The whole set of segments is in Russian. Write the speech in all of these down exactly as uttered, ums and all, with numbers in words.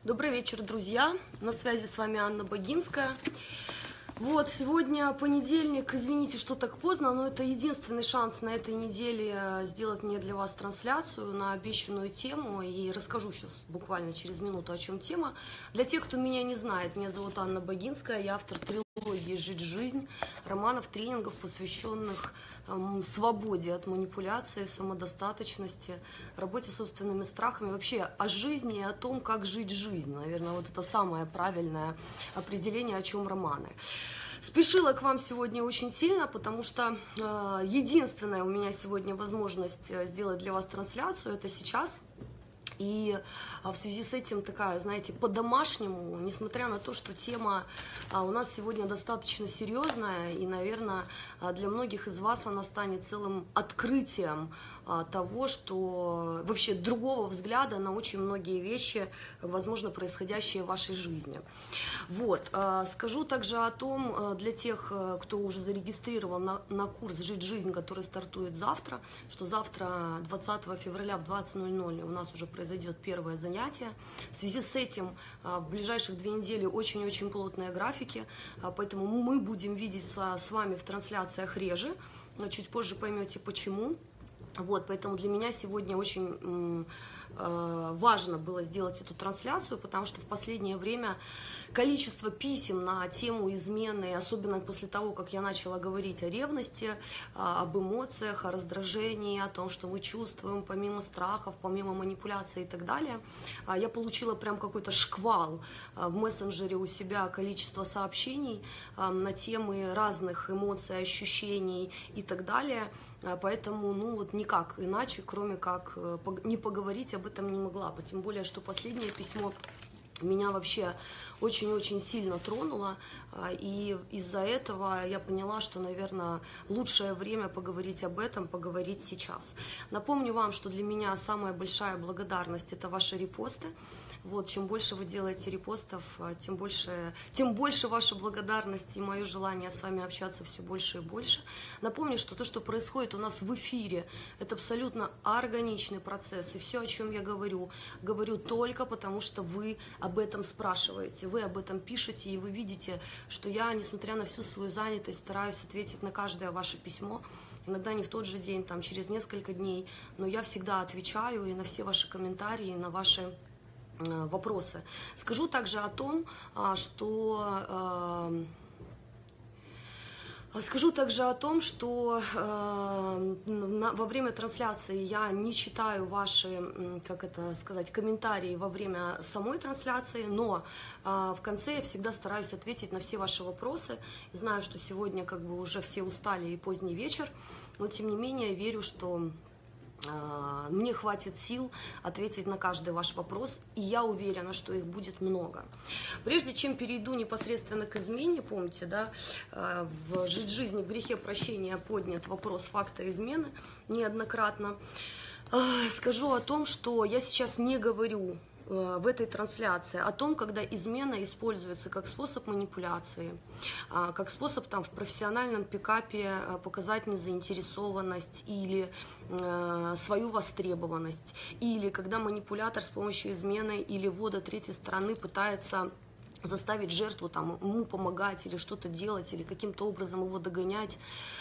Добрый вечер, друзья! На связи с вами Анна Богинская. Вот, сегодня понедельник, извините, что так поздно, но это единственный шанс на этой неделе сделать мне для вас трансляцию на обещанную тему, и расскажу сейчас буквально через минуту, о чем тема. Для тех, кто меня не знает, меня зовут Анна Богинская, я автор трилогии «Жить жизнь», романов, тренингов, посвященных эм, свободе от манипуляции, самодостаточности, работе с собственными страхами, вообще о жизни и о том, как жить жизнь. Наверное, вот это самое правильное определение, о чем романы. Спешила к вам сегодня очень сильно, потому что э, единственная у меня сегодня возможность сделать для вас трансляцию, это сейчас. И в связи с этим такая, знаете, по-домашнему, несмотря на то, что тема у нас сегодня достаточно серьезная, и, наверное, для многих из вас она станет целым открытием того, что вообще другого взгляда на очень многие вещи, возможно, происходящие в вашей жизни. Вот, скажу также о том, для тех, кто уже зарегистрирован на, на курс «Жить жизнь», который стартует завтра, что завтра, двадцатого февраля в двадцать ноль ноль, у нас уже произойдет первое занятие. В связи с этим в ближайших две недели очень-очень плотные графики, поэтому мы будем видеться с вами в трансляциях реже, но чуть позже поймете почему. Вот, поэтому для меня сегодня очень э, важно было сделать эту трансляцию, потому что в последнее время количество писем на тему измены, особенно после того, как я начала говорить о ревности, э, об эмоциях, о раздражении, о том, что мы чувствуем помимо страхов, помимо манипуляций и так далее, э, я получила прям какой-то шквал э, в мессенджере у себя, количество сообщений э, на темы разных эмоций, ощущений и так далее. Поэтому, ну вот никак иначе, кроме как не поговорить об этом не могла. Тем более, что последнее письмо меня вообще очень-очень сильно тронуло, и из-за этого я поняла, что, наверное, лучшее время поговорить об этом, поговорить сейчас. Напомню вам, что для меня самая большая благодарность – это ваши репосты. Вот, чем больше вы делаете репостов, тем больше, тем больше ваша благодарность и мое желание с вами общаться все больше и больше. Напомню, что то, что происходит у нас в эфире, это абсолютно органичный процесс. И все, о чем я говорю, говорю только потому, что вы об этом спрашиваете, вы об этом пишете, и вы видите, что я, несмотря на всю свою занятость, стараюсь ответить на каждое ваше письмо. Иногда не в тот же день, там, через несколько дней, но я всегда отвечаю и на все ваши комментарии, и на ваши вопросы. Скажу также о том, что Скажу также о том, что э, на, во время трансляции я не читаю ваши, как это сказать, комментарии во время самой трансляции, но э, в конце я всегда стараюсь ответить на все ваши вопросы. Знаю, что сегодня как бы уже все устали и поздний вечер, но тем не менее верю, что мне хватит сил ответить на каждый ваш вопрос, и я уверена, что их будет много. Прежде чем перейду непосредственно к измене, помните, да, в «Жить жизнь в грехе прощения» поднят вопрос факта измены неоднократно, скажу о том, что я сейчас не говорю в этой трансляции о том, когда измена используется как способ манипуляции, как способ там, в профессиональном пикапе показать незаинтересованность или э, свою востребованность, или когда манипулятор с помощью измены или ввода третьей стороны пытается заставить жертву там, ему помогать или что-то делать, или каким-то образом его догонять.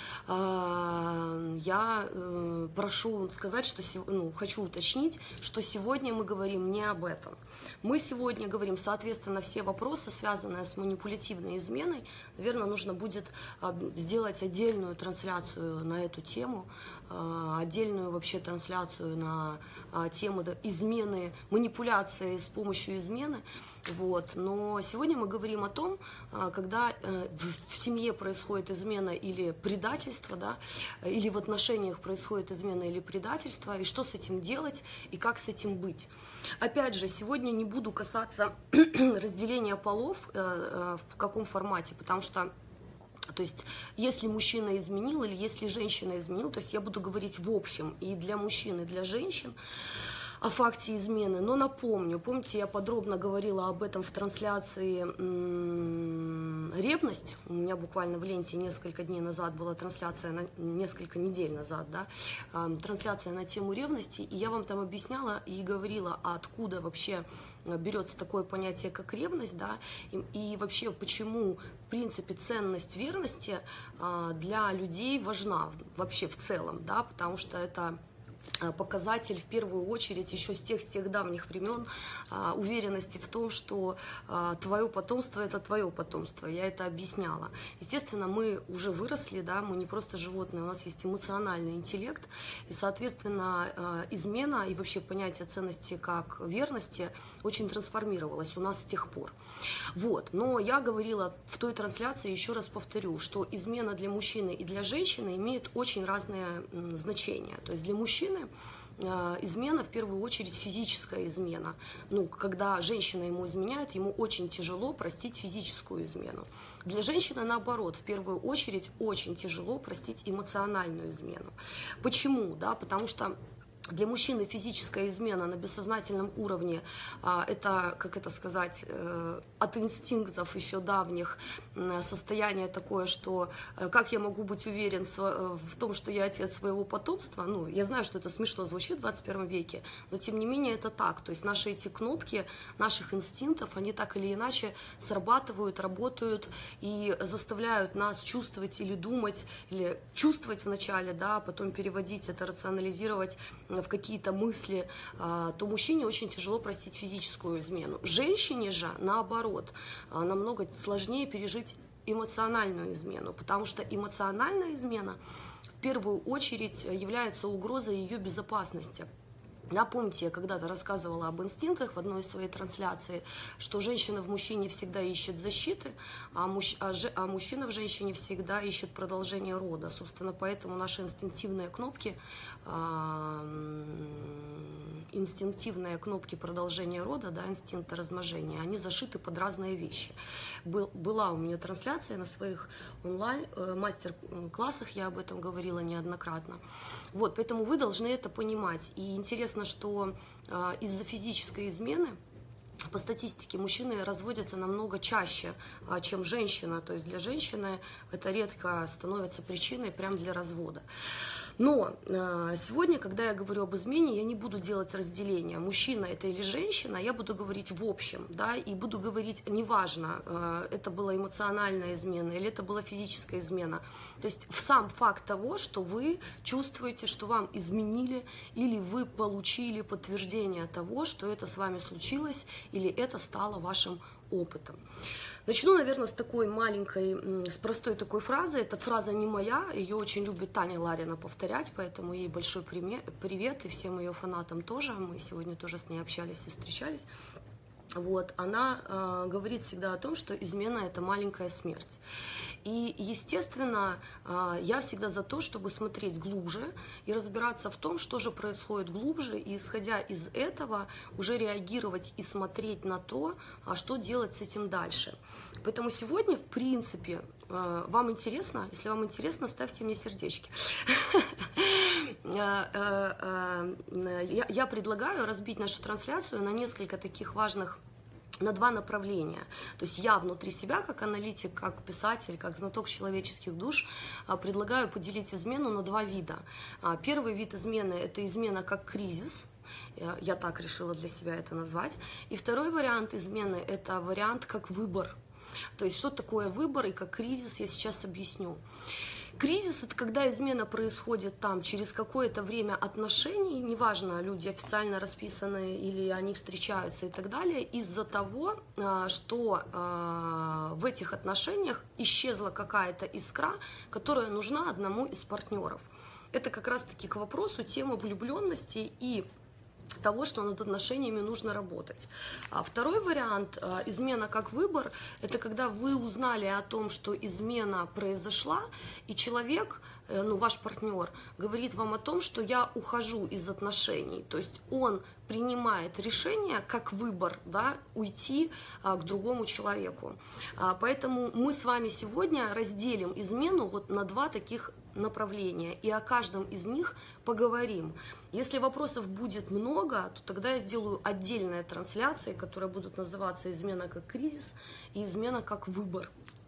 Я прошу сказать, что ну, хочу уточнить, что сегодня мы говорим не об этом. Мы сегодня говорим, соответственно, все вопросы, связанные с манипулятивной изменой, наверное, нужно будет сделать отдельную трансляцию на эту тему, отдельную вообще трансляцию на тему измены, манипуляции с помощью измены. Вот. Но сегодня мы говорим о том, когда в семье происходит измена или предательство, да, или в отношениях происходит измена или предательство, и что с этим делать, и как с этим быть. Опять же, сегодня не буду касаться разделения полов, в каком формате, потому что то есть, если мужчина изменил или если женщина изменила, то есть я буду говорить в общем и для мужчин, и для женщин о факте измены. Но напомню, помните, я подробно говорила об этом в трансляции ревность. У меня буквально в ленте несколько дней назад была трансляция, на, несколько недель назад, да, э, трансляция на тему ревности, и я вам там объясняла и говорила, откуда вообще берется такое понятие, как ревность, да, и, и вообще почему, в принципе, ценность верности э, для людей важна вообще в целом, да, потому что это показатель в первую очередь еще с тех, с тех давних времен а, уверенности в том, что а, твое потомство — это твое потомство. Я это объясняла. Естественно, мы уже выросли, да, мы не просто животные, у нас есть эмоциональный интеллект, и, соответственно, а, измена и вообще понятие ценности как верности очень трансформировалось у нас с тех пор. Вот. Но я говорила в той трансляции, еще раз повторю, что измена для мужчины и для женщины имеет очень разное м, значение. То есть для мужчины измена в первую очередь физическая измена. Ну, когда женщина ему изменяет, ему очень тяжело простить физическую измену. Для женщины, наоборот, в первую очередь очень тяжело простить эмоциональную измену. Почему? Да, потому что для мужчины физическая измена на бессознательном уровне а, это, как это сказать, э, от инстинктов еще давних э, состояние такое, что э, как я могу быть уверен в, э, в том, что я отец своего потомства. Ну, я знаю, что это смешно звучит в двадцать первом веке, но тем не менее это так. То есть наши эти кнопки наших инстинктов, они так или иначе срабатывают, работают и заставляют нас чувствовать или думать, или чувствовать вначале, да, а потом переводить это, рационализировать в какие-то мысли, то мужчине очень тяжело простить физическую измену. Женщине же, наоборот, намного сложнее пережить эмоциональную измену, потому что эмоциональная измена в первую очередь является угрозой ее безопасности. Напомните, я когда-то рассказывала об инстинктах в одной из своей трансляций, что женщина в мужчине всегда ищет защиты, а, муж, а, же, а мужчина в женщине всегда ищет продолжение рода. Собственно, поэтому наши инстинктивные кнопки, а, инстинктивные кнопки продолжения рода, да, инстинкта размножения, они зашиты под разные вещи. Был, была у меня трансляция на своих онлайн мастер-классах, я об этом говорила неоднократно. Вот, поэтому вы должны это понимать. И интересно, что э, из-за физической измены по статистике мужчины разводятся намного чаще, э, чем женщина. То есть для женщины это редко становится причиной прям для развода. Но э, сегодня, когда я говорю об измене, я не буду делать разделения, мужчина это или женщина, я буду говорить в общем, да, и буду говорить, неважно, э, это была эмоциональная измена или это была физическая измена. То есть сам факт того, что вы чувствуете, что вам изменили, или вы получили подтверждение того, что это с вами случилось, или это стало вашим опытом. Начну, наверное, с такой маленькой, с простой такой фразы. Эта фраза не моя, ее очень любит Таня Ларина повторять, поэтому ей большой привет, и всем ее фанатам тоже. Мы сегодня тоже с ней общались и встречались. Вот, она э, говорит всегда о том, что измена – это маленькая смерть. И, естественно, э, я всегда за то, чтобы смотреть глубже и разбираться в том, что же происходит глубже, и, исходя из этого, уже реагировать и смотреть на то, а что делать с этим дальше. Поэтому сегодня, в принципе, э, вам интересно? Если вам интересно, ставьте мне сердечки. Я предлагаю разбить нашу трансляцию на несколько таких важных, на два направления. То есть я внутри себя, как аналитик, как писатель, как знаток человеческих душ, предлагаю поделить измену на два вида. Первый вид измены – это измена как кризис. Я так решила для себя это назвать. И второй вариант измены – это вариант как выбор. То есть что такое выбор и как кризис, я сейчас объясню. Кризис – это когда измена происходит там через какое-то время отношений, неважно, люди официально расписаны или они встречаются и так далее, из-за того, что в этих отношениях исчезла какая-то искра, которая нужна одному из партнеров. Это как раз-таки к вопросу темы влюбленности и того, что над отношениями нужно работать. А второй вариант, измена как выбор, это когда вы узнали о том, что измена произошла, и человек, ну, ваш партнер, говорит вам о том, что я ухожу из отношений. То есть он принимает решение как выбор, да, уйти а, к другому человеку. А, поэтому мы с вами сегодня разделим измену вот на два таких направления, и о каждом из них поговорим. Если вопросов будет много, то тогда я сделаю отдельные трансляции, которые будут называться «Измена как кризис» и «Измена как выбор».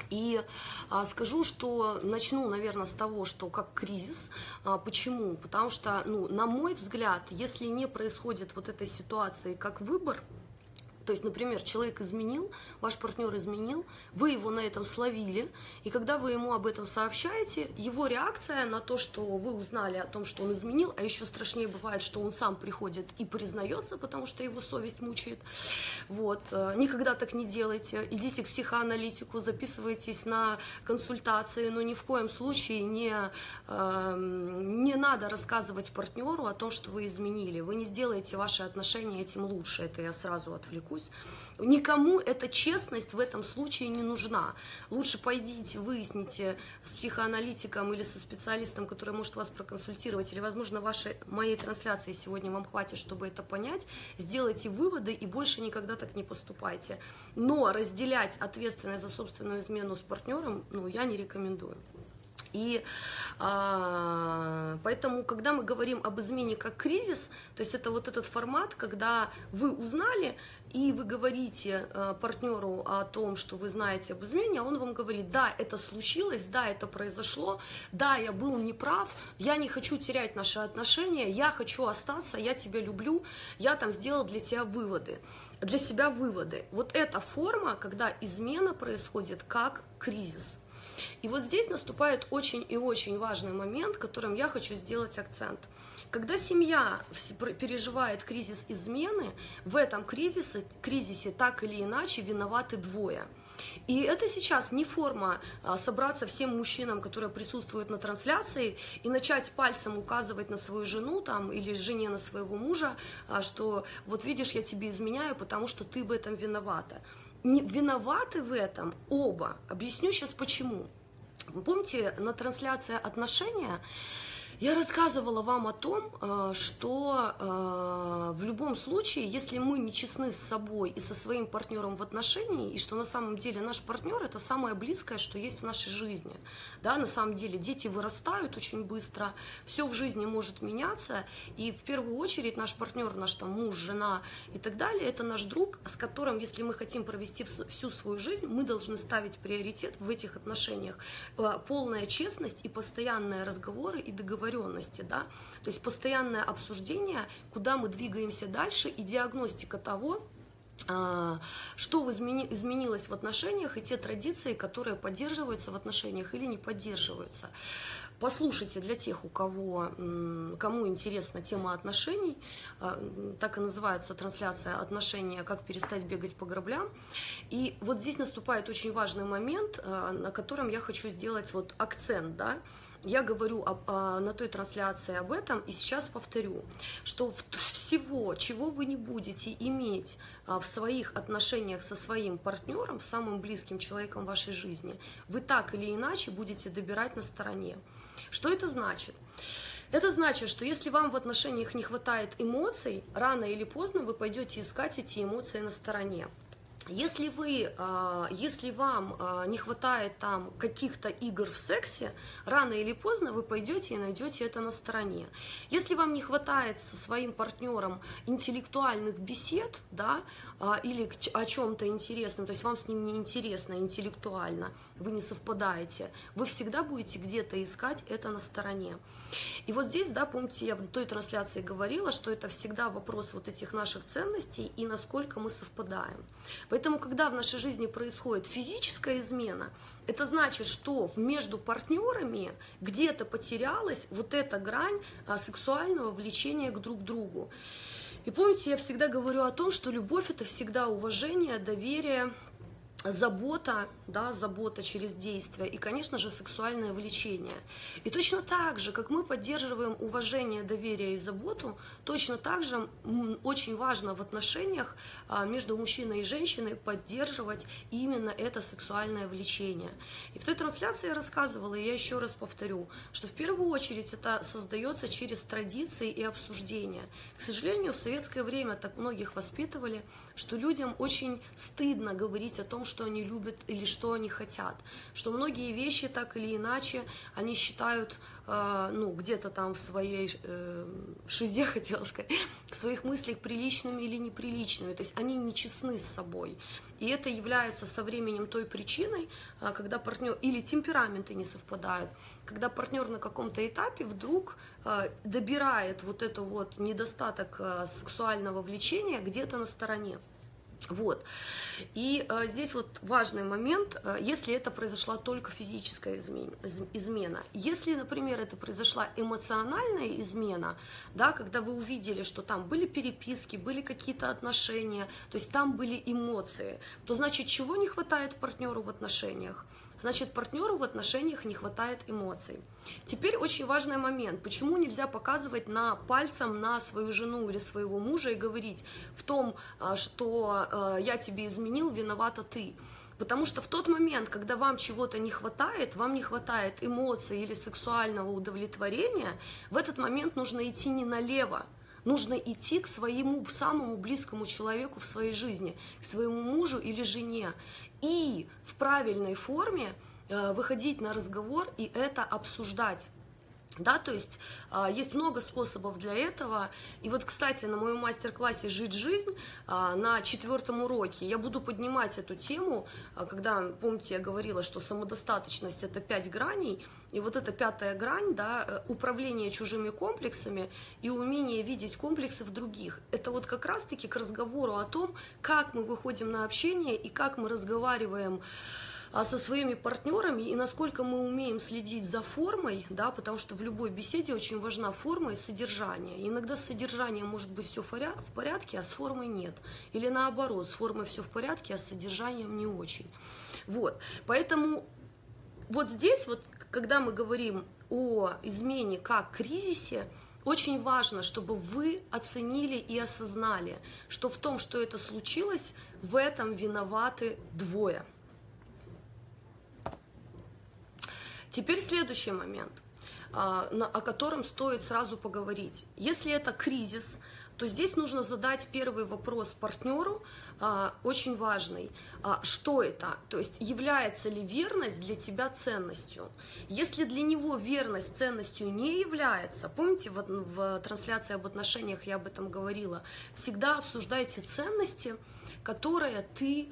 И а, скажу, что начну, наверное, с того, что как кризис. А, почему? Потому что, ну, на мой взгляд, если не происходит вот этой ситуации как выбор, то есть, например, человек изменил, ваш партнер изменил, вы его на этом словили, и когда вы ему об этом сообщаете, его реакция на то, что вы узнали о том, что он изменил, а еще страшнее бывает, что он сам приходит и признается, потому что его совесть мучает. Вот. Никогда так не делайте. Идите к психоаналитику, записывайтесь на консультации, но ни в коем случае не, не надо рассказывать партнеру о том, что вы изменили. Вы не сделаете ваши отношения этим лучше, это я сразу отвлекусь. Никому эта честность в этом случае не нужна. Лучше пойдите, выясните с психоаналитиком или со специалистом, который может вас проконсультировать, или, возможно, вашей, моей трансляции сегодня вам хватит, чтобы это понять, сделайте выводы и больше никогда так не поступайте. Но разделять ответственность за собственную измену с партнером, ну, я не рекомендую. И а, поэтому, когда мы говорим об измене как кризис, то есть это вот этот формат, когда вы узнали, и вы говорите а, партнеру о том, что вы знаете об измене, а он вам говорит: да, это случилось, да, это произошло, да, я был неправ, я не хочу терять наши отношения, я хочу остаться, я тебя люблю, я там сделал для тебя выводы, для себя выводы. Вот эта форма, когда измена происходит как кризис. И вот здесь наступает очень и очень важный момент, которым я хочу сделать акцент. Когда семья переживает кризис измены, в этом кризисе, кризисе так или иначе виноваты двое. И это сейчас не форма а, собраться всем мужчинам, которые присутствуют на трансляции, и начать пальцем указывать на свою жену там, или жене на своего мужа, а, что вот видишь, я тебе изменяю, потому что ты в этом виновата. Не, виноваты в этом оба. Объясню сейчас почему. Помните, на трансляции «Отношения» я рассказывала вам о том, что в любом случае, если мы не честны с собой и со своим партнером в отношении, и что на самом деле наш партнер – это самое близкое, что есть в нашей жизни. Да, на самом деле дети вырастают очень быстро, все в жизни может меняться, и в первую очередь наш партнер, наш там муж, жена и так далее – это наш друг, с которым, если мы хотим провести всю свою жизнь, мы должны ставить приоритет в этих отношениях. Полная честность и постоянные разговоры и договоренности. Да? То есть постоянное обсуждение, куда мы двигаемся дальше, и диагностика того, что изменилось в отношениях, и те традиции, которые поддерживаются в отношениях или не поддерживаются. Послушайте, для тех, у кого, кому интересна тема отношений, так и называется трансляция «Отношения. Как перестать бегать по граблям». И вот здесь наступает очень важный момент, на котором я хочу сделать вот акцент, да. Я говорю об, а, на той трансляции об этом, и сейчас повторю, что всего, чего вы не будете иметь а, в своих отношениях со своим партнером, самым близким человеком в вашей жизни, вы так или иначе будете добирать на стороне. Что это значит? Это значит, что если вам в отношениях не хватает эмоций, рано или поздно вы пойдете искать эти эмоции на стороне. Если, вы, если вам не хватает там каких-то игр в сексе, рано или поздно вы пойдете и найдете это на стороне. Если вам не хватает со своим партнером интеллектуальных бесед, да, или о чем-то интересном, то есть вам с ним не интересно интеллектуально, вы не совпадаете, вы всегда будете где-то искать это на стороне. И вот здесь, да, помните, я в той трансляции говорила, что это всегда вопрос вот этих наших ценностей и насколько мы совпадаем. Поэтому, когда в нашей жизни происходит физическая измена, это значит, что между партнерами где-то потерялась вот эта грань сексуального влечения к друг другу. И помните, я всегда говорю о том, что любовь – это всегда уважение, доверие, забота, да, забота через действие и, конечно же, сексуальное влечение. И точно так же, как мы поддерживаем уважение, доверие и заботу, точно так же очень важно в отношениях между мужчиной и женщиной поддерживать именно это сексуальное влечение. И в той трансляции я рассказывала, и я еще раз повторю, что в первую очередь это создается через традиции и обсуждения. К сожалению, в советское время так многих воспитывали, что людям очень стыдно говорить о том, что что они любят или что они хотят. Что многие вещи так или иначе они считают, э, ну, где-то там в своей э, шизе, хотела сказать, в своих мыслях приличными или неприличными. То есть они нечестны с собой. И это является со временем той причиной, когда партнер или темпераменты не совпадают, когда партнер на каком-то этапе вдруг добирает вот это вот недостаток сексуального влечения где-то на стороне. Вот. И э, здесь вот важный момент, э, если это произошла только физическая измена, измена. Если, например, это произошла эмоциональная измена, да, когда вы увидели, что там были переписки, были какие-то отношения, то есть там были эмоции, то значит, чего не хватает партнеру в отношениях? Значит, партнеру в отношениях не хватает эмоций. Теперь очень важный момент. Почему нельзя показывать на пальцем на свою жену или своего мужа и говорить в том, что я тебе изменил, виновата ты? Потому что в тот момент, когда вам чего-то не хватает, вам не хватает эмоций или сексуального удовлетворения, в этот момент нужно идти не налево. Нужно идти к своему самому близкому человеку в своей жизни, к своему мужу или жене. И в правильной форме э, выходить на разговор и это обсуждать. Да, то есть э, есть много способов для этого. И вот, кстати, на моем мастер-классе «Жить жизнь» э, на четвертом уроке я буду поднимать эту тему, э, когда, помните, я говорила, что самодостаточность – это пять граней, и вот эта пятая грань, да, управление чужими комплексами и умение видеть комплексы в других. Это вот как раз-таки к разговору о том, как мы выходим на общение и как мы разговариваем со своими партнерами и насколько мы умеем следить за формой, да, потому что в любой беседе очень важна форма и содержание. И иногда с содержанием может быть все в порядке, а с формой нет. Или наоборот, с формой все в порядке, а с содержанием не очень. Вот, поэтому вот здесь вот, когда мы говорим о измене как кризисе, очень важно, чтобы вы оценили и осознали, что в том, что это случилось, в этом виноваты двое. Теперь следующий момент, о котором стоит сразу поговорить. Если это кризис, то здесь нужно задать первый вопрос партнеру, очень важный. Что это? То есть является ли верность для тебя ценностью? Если для него верность ценностью не является, помните, вот в трансляции об отношениях я об этом говорила, всегда обсуждайте ценности, которые ты...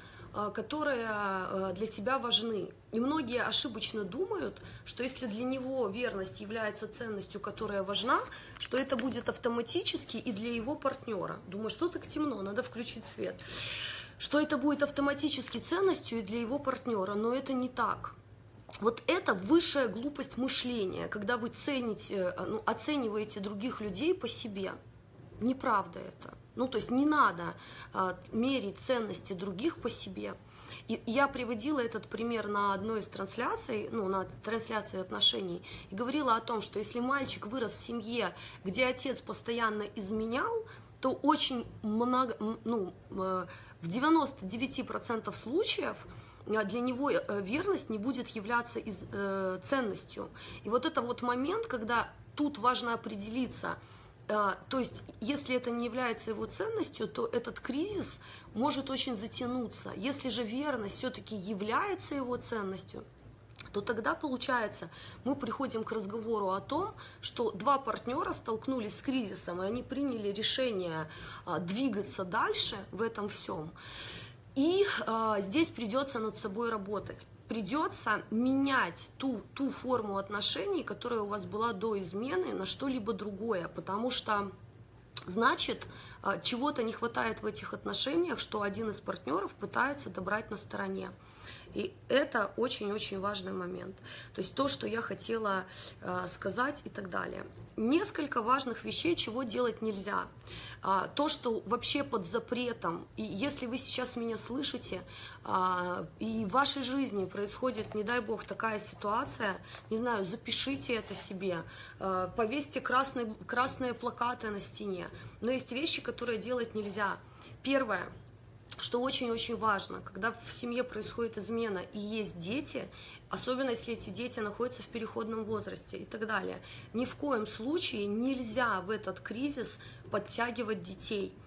которые для тебя важны. И многие ошибочно думают, что если для него верность является ценностью, которая важна, что это будет автоматически и для его партнера. Думаю, что так темно, надо включить свет. Что это будет автоматически ценностью и для его партнера, но это не так. Вот это высшая глупость мышления, когда вы цените, ну, оцениваете других людей по себе. Неправда это. Ну, то есть не надо а, мерить ценности других по себе. И я приводила этот пример на одной из трансляций, ну, на трансляции отношений, и говорила о том, что если мальчик вырос в семье, где отец постоянно изменял, то очень много, ну, в девяноста девяти процентах случаев для него верность не будет являться из, э, ценностью. И вот это вот момент, когда тут важно определиться. То есть, если это не является его ценностью, то этот кризис может очень затянуться. Если же верность все-таки является его ценностью, то тогда, получается, мы приходим к разговору о том, что два партнера столкнулись с кризисом, и они приняли решение двигаться дальше в этом всем. И э, здесь придется над собой работать. Придется менять ту, ту форму отношений, которая у вас была до измены, на что-либо другое, потому что, значит, э, чего-то не хватает в этих отношениях, что один из партнеров пытается добрать на стороне. И это очень-очень важный момент. То есть то, что я хотела э, сказать и так далее. Несколько важных вещей, чего делать нельзя. А, то, что вообще под запретом. И если вы сейчас меня слышите, а, и в вашей жизни происходит, не дай бог, такая ситуация, не знаю, запишите это себе, а, повесьте красные, красные плакаты на стене. Но есть вещи, которые делать нельзя. Первое. Что очень-очень важно, когда в семье происходит измена и есть дети, особенно если эти дети находятся в переходном возрасте и так далее, ни в коем случае нельзя в этот кризис подтягивать детей.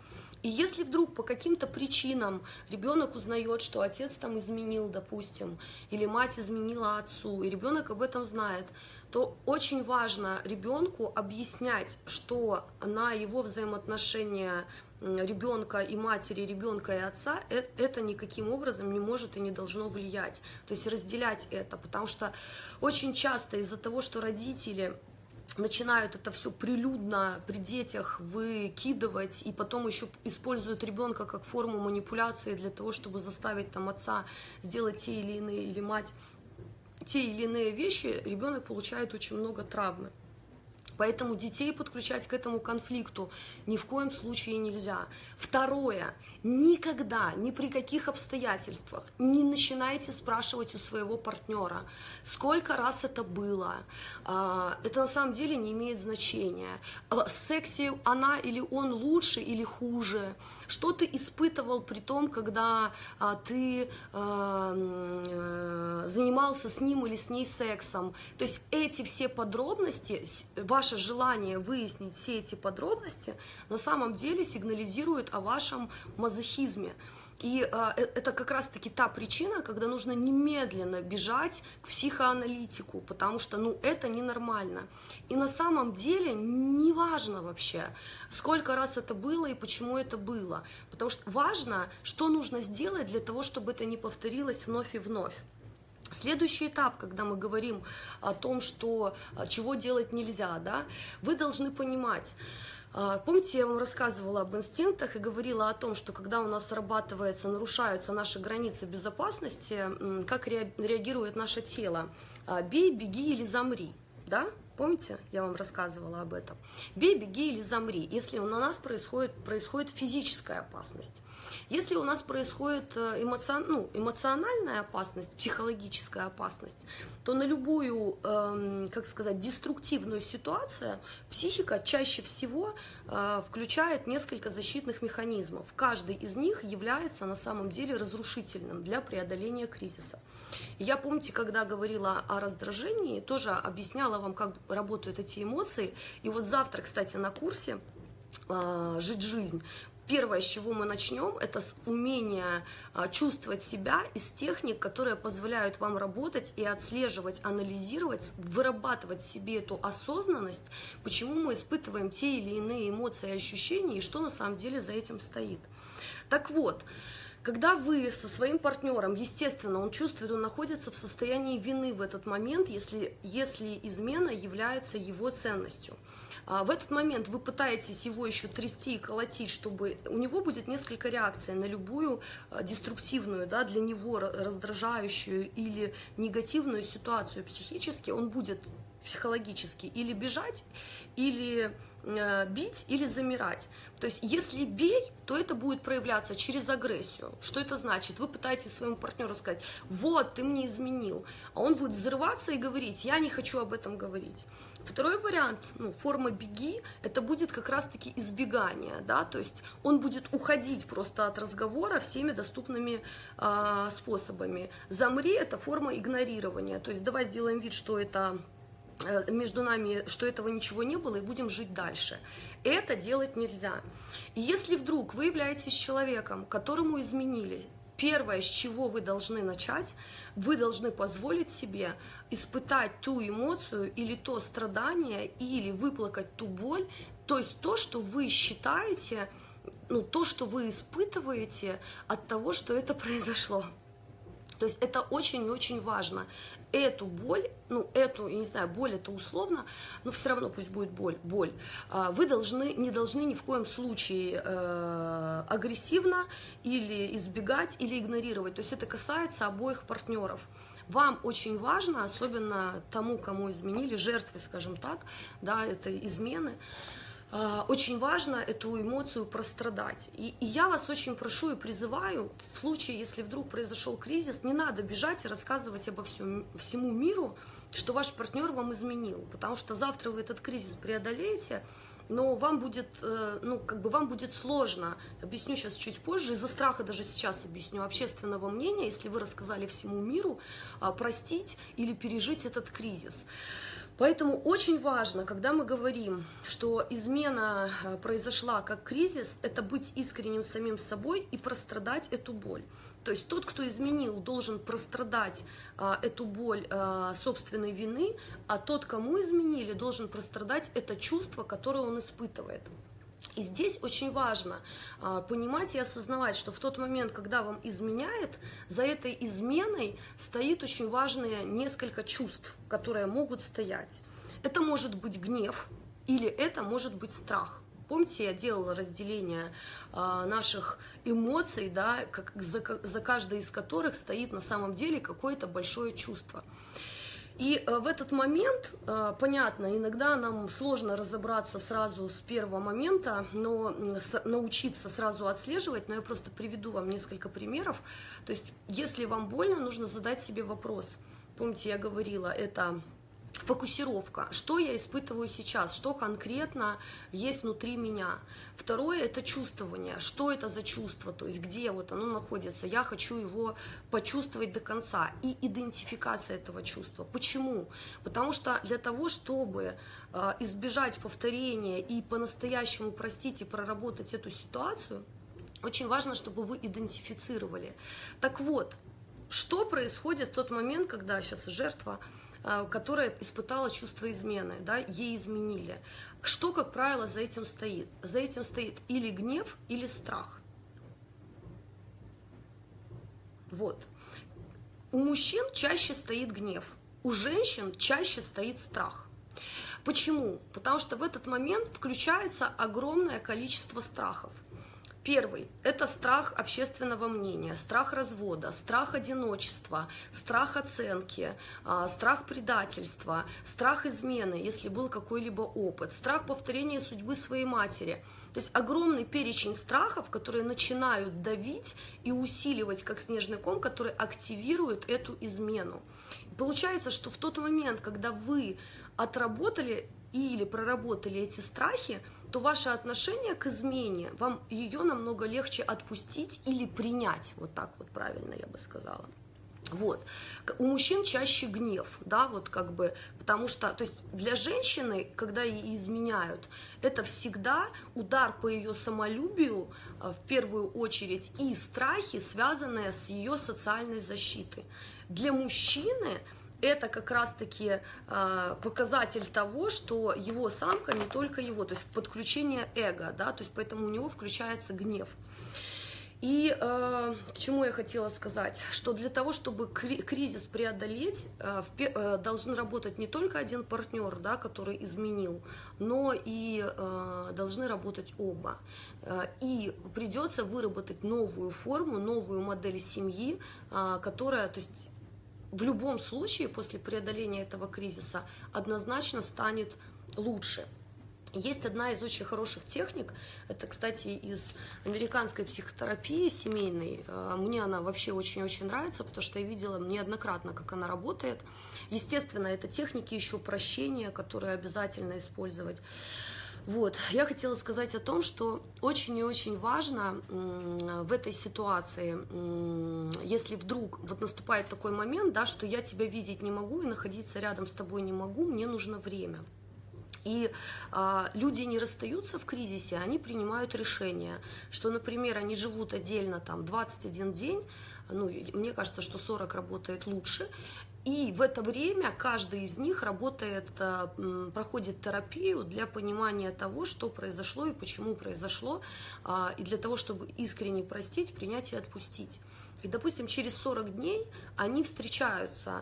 И если вдруг по каким-то причинам ребенок узнает, что отец там изменил, допустим, или мать изменила отцу, и ребенок об этом знает, то очень важно ребенку объяснять, что на его взаимоотношения ребенка и матери, ребенка и отца, это никаким образом не может и не должно влиять. То есть разделять это, потому что очень часто из-за того, что родители начинают это все прилюдно при детях выкидывать и потом еще используют ребенка как форму манипуляции для того, чтобы заставить там отца сделать те или иные, или мать те или иные вещи, ребенок получает очень много травмы. Поэтому детей подключать к этому конфликту ни в коем случае нельзя. Второе. Никогда, ни при каких обстоятельствах не начинайте спрашивать у своего партнера, сколько раз это было. Это на самом деле не имеет значения. В сексе она или он лучше или хуже. Что ты испытывал при том, когда ты занимался с ним или с ней сексом. То есть эти все подробности, ваше желание выяснить все эти подробности, на самом деле сигнализирует о вашем мазохизме. И э, это как раз-таки та причина, когда нужно немедленно бежать к психоаналитику, потому что, ну, это ненормально. И на самом деле не важно вообще, сколько раз это было и почему это было. Потому что важно, что нужно сделать для того, чтобы это не повторилось вновь и вновь. Следующий этап, когда мы говорим о том, что чего делать нельзя, да, вы должны понимать. Помните, я вам рассказывала об инстинктах и говорила о том, что когда у нас срабатывается, нарушаются наши границы безопасности, как реагирует наше тело? Бей, беги или замри, да? Помните, я вам рассказывала об этом? Бей, беги или замри, если на нас происходит, происходит физическая опасность. Если у нас происходит эмоцион, ну, эмоциональная опасность, психологическая опасность, то на любую, э, как сказать, деструктивную ситуацию психика чаще всего э, включает несколько защитных механизмов. Каждый из них является на самом деле разрушительным для преодоления кризиса. И я, помните, когда говорила о раздражении, тоже объясняла вам, как работают эти эмоции. И вот завтра, кстати, на курсе э, «Жить жизнь», первое, с чего мы начнем, это с умения а, чувствовать себя из техник, которые позволяют вам работать и отслеживать, анализировать, вырабатывать в себе эту осознанность, почему мы испытываем те или иные эмоции и ощущения, и что на самом деле за этим стоит. Так вот, когда вы со своим партнером, естественно, он чувствует, он находится в состоянии вины в этот момент, если, если измена является его ценностью. В этот момент вы пытаетесь его еще трясти и колотить, чтобы у него будет несколько реакций на любую деструктивную, да, для него раздражающую или негативную ситуацию психически. Он будет психологически или бежать, или э, бить, или замирать. То есть если бей, то это будет проявляться через агрессию. Что это значит? Вы пытаетесь своему партнеру сказать: вот, ты мне изменил. А он будет взрываться и говорить: я не хочу об этом говорить. Второй вариант, ну, форма «беги», это будет как раз-таки избегание, да, то есть он будет уходить просто от разговора всеми доступными э, способами. «Замри» — это форма игнорирования, то есть давай сделаем вид, что это э, между нами, что этого ничего не было, и будем жить дальше. Это делать нельзя. И если вдруг вы являетесь человеком, которому изменили, первое, с чего вы должны начать, вы должны позволить себе испытать ту эмоцию или то страдание, или выплакать ту боль, то есть то, что вы считаете, ну, то, что вы испытываете от того, что это произошло. То есть это очень-очень важно. Эту боль, ну, эту, я не знаю, боль это условно, но все равно пусть будет боль, боль. Вы должны, не должны ни в коем случае э, агрессивно или избегать, или игнорировать. То есть это касается обоих партнеров. Вам очень важно, особенно тому, кому изменили, жертве, скажем так, да, это измены, очень важно эту эмоцию прострадать. И, и я вас очень прошу и призываю, в случае, если вдруг произошел кризис, не надо бежать и рассказывать обо всем, всему миру, что ваш партнер вам изменил, потому что завтра вы этот кризис преодолеете, но вам будет, ну, как бы вам будет сложно, объясню сейчас чуть позже, из-за страха даже сейчас объясню, общественного мнения, если вы рассказали всему миру, простить или пережить этот кризис. Поэтому очень важно, когда мы говорим, что измена произошла как кризис, это быть искренним самим собой и прострадать эту боль. То есть тот, кто изменил, должен прострадать а, эту боль а, собственной вины, а тот, кому изменили, должен прострадать это чувство, которое он испытывает. И здесь очень важно а, понимать и осознавать, что в тот момент, когда вам изменяет, за этой изменой стоит очень важные несколько чувств, которые могут стоять. Это может быть гнев или это может быть страх. Помните, я делала разделение а, наших эмоций, да, как, за, за каждой из которых стоит на самом деле какое-то большое чувство. И в этот момент, понятно, иногда нам сложно разобраться сразу с первого момента, но научиться сразу отслеживать, но я просто приведу вам несколько примеров. То есть, если вам больно, нужно задать себе вопрос. Помните, я говорила, это фокусировка. Что я испытываю сейчас? Что конкретно есть внутри меня? Второе – это чувствование. Что это за чувство? То есть, где вот оно находится? Я хочу его почувствовать до конца. И идентификация этого чувства. Почему? Потому что для того, чтобы избежать повторения и по-настоящему простить и проработать эту ситуацию, очень важно, чтобы вы идентифицировали. Так вот, что происходит в тот момент, когда сейчас жертва, которая испытала чувство измены, да, ей изменили. Что, как правило, за этим стоит? За этим стоит или гнев, или страх. Вот. У мужчин чаще стоит гнев, у женщин чаще стоит страх. Почему? Потому что в этот момент включается огромное количество страхов. Первый – это страх общественного мнения, страх развода, страх одиночества, страх оценки, страх предательства, страх измены, если был какой-либо опыт, страх повторения судьбы своей матери. То есть огромный перечень страхов, которые начинают давить и усиливать, как снежный ком, который активирует эту измену. Получается, что в тот момент, когда вы отработали или проработали эти страхи, то ваше отношение к измене, вам ее намного легче отпустить или принять, вот так вот правильно я бы сказала. Вот. У мужчин чаще гнев, да, вот как бы, потому что, то есть для женщины, когда ей изменяют, это всегда удар по ее самолюбию, в первую очередь, и страхи, связанные с ее социальной защитой. Для мужчины это как раз-таки э, показатель того, что его самка не только его, то есть подключение эго, да, то есть поэтому у него включается гнев. И э, к чему я хотела сказать, что для того, чтобы кри кризис преодолеть, э, в, э, должен работать не только один партнер, да, который изменил, но и э, должны работать оба. Э, и придется выработать новую форму, новую модель семьи, э, которая, то есть, в любом случае, после преодоления этого кризиса, однозначно станет лучше. Есть одна из очень хороших техник, это, кстати, из американской психотерапии семейной. Мне она вообще очень-очень нравится, потому что я видела неоднократно, как она работает. Естественно, это техники еще прощения, которые обязательно использовать. Вот, я хотела сказать о том, что очень и очень важно в этой ситуации, если вдруг вот наступает такой момент, да, что я тебя видеть не могу и находиться рядом с тобой не могу, мне нужно время. И а, люди не расстаются в кризисе, они принимают решение, что, например, они живут отдельно там двадцать один день, ну, мне кажется, что сорок работает лучше, и в это время каждый из них работает, проходит терапию для понимания того, что произошло и почему произошло, и для того, чтобы искренне простить, принять и отпустить. И, допустим, через сорок дней они встречаются,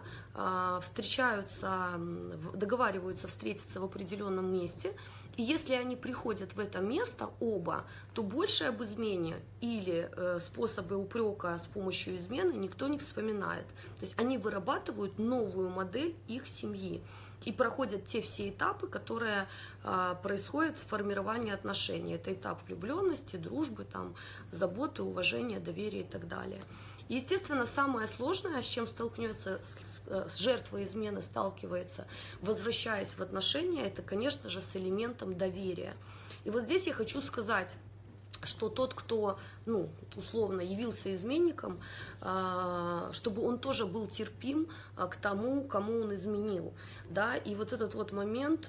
встречаются, договариваются встретиться в определенном месте, и если они приходят в это место оба, то больше об измене или э, способы упрека с помощью измены никто не вспоминает. То есть они вырабатывают новую модель их семьи и проходят те все этапы, которые э, происходят в формировании отношений. Это этап влюбленности, дружбы, там, заботы, уважения, доверия и так далее. И, естественно, самое сложное, с чем столкнется, с, с жертвой измены сталкивается, возвращаясь в отношения, это, конечно же, с элементом доверия. И вот здесь я хочу сказать, что тот, кто ну, условно, явился изменником, чтобы он тоже был терпим к тому, кому он изменил, да, и вот этот вот момент,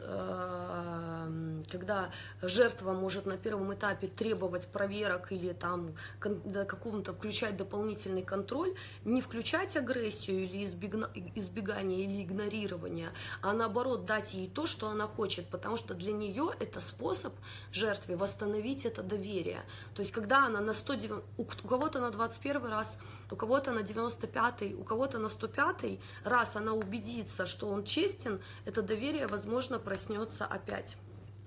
когда жертва может на первом этапе требовать проверок или там какому-то включать дополнительный контроль, не включать агрессию или избегание или игнорирование, а наоборот дать ей то, что она хочет, потому что для нее это способ жертве восстановить это доверие. То есть когда она на сто девяносто, у кого-то на двадцать первый раз, у кого-то на девяносто пятый, у кого-то на сто пятый раз она убедится, что он честен, это доверие, возможно, проснется опять.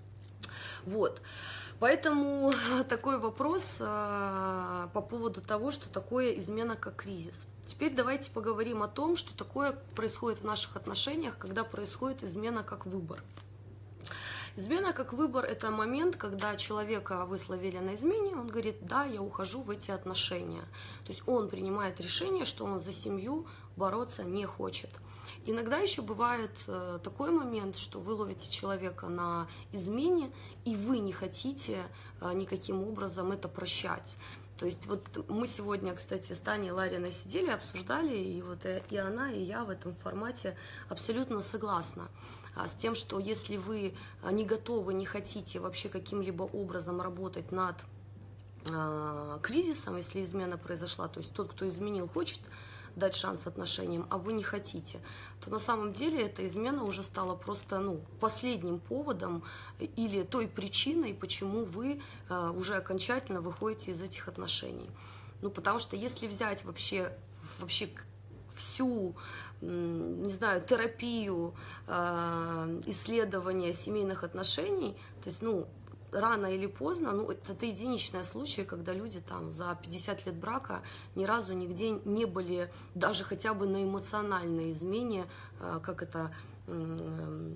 Вот. Поэтому такой вопрос э, по поводу того, что такое измена как кризис. Теперь давайте поговорим о том, что такое происходит в наших отношениях, когда происходит измена как выбор. Измена как выбор – это момент, когда человека вы словили на измене, он говорит: да, я ухожу в эти отношения. То есть он принимает решение, что он за семью бороться не хочет. Иногда еще бывает э, такой момент, что вы ловите человека на измене, и вы не хотите э, никаким образом это прощать. То есть вот мы сегодня, кстати, с Таней Лариной сидели, обсуждали, и вот и она, и я в этом формате абсолютно согласна с тем, что если вы не готовы, не хотите вообще каким-либо образом работать над э, кризисом, если измена произошла, то есть тот, кто изменил, хочет дать шанс отношениям, а вы не хотите, то на самом деле эта измена уже стала просто, ну, последним поводом или той причиной, почему вы э, уже окончательно выходите из этих отношений. Ну, потому что если взять вообще, вообще всю, не знаю, терапию, э, исследования семейных отношений, то есть, ну, рано или поздно, ну, это, это единичные случаи, когда люди там за пятьдесят лет брака ни разу нигде не были даже хотя бы на эмоциональной измене, э, как это, э,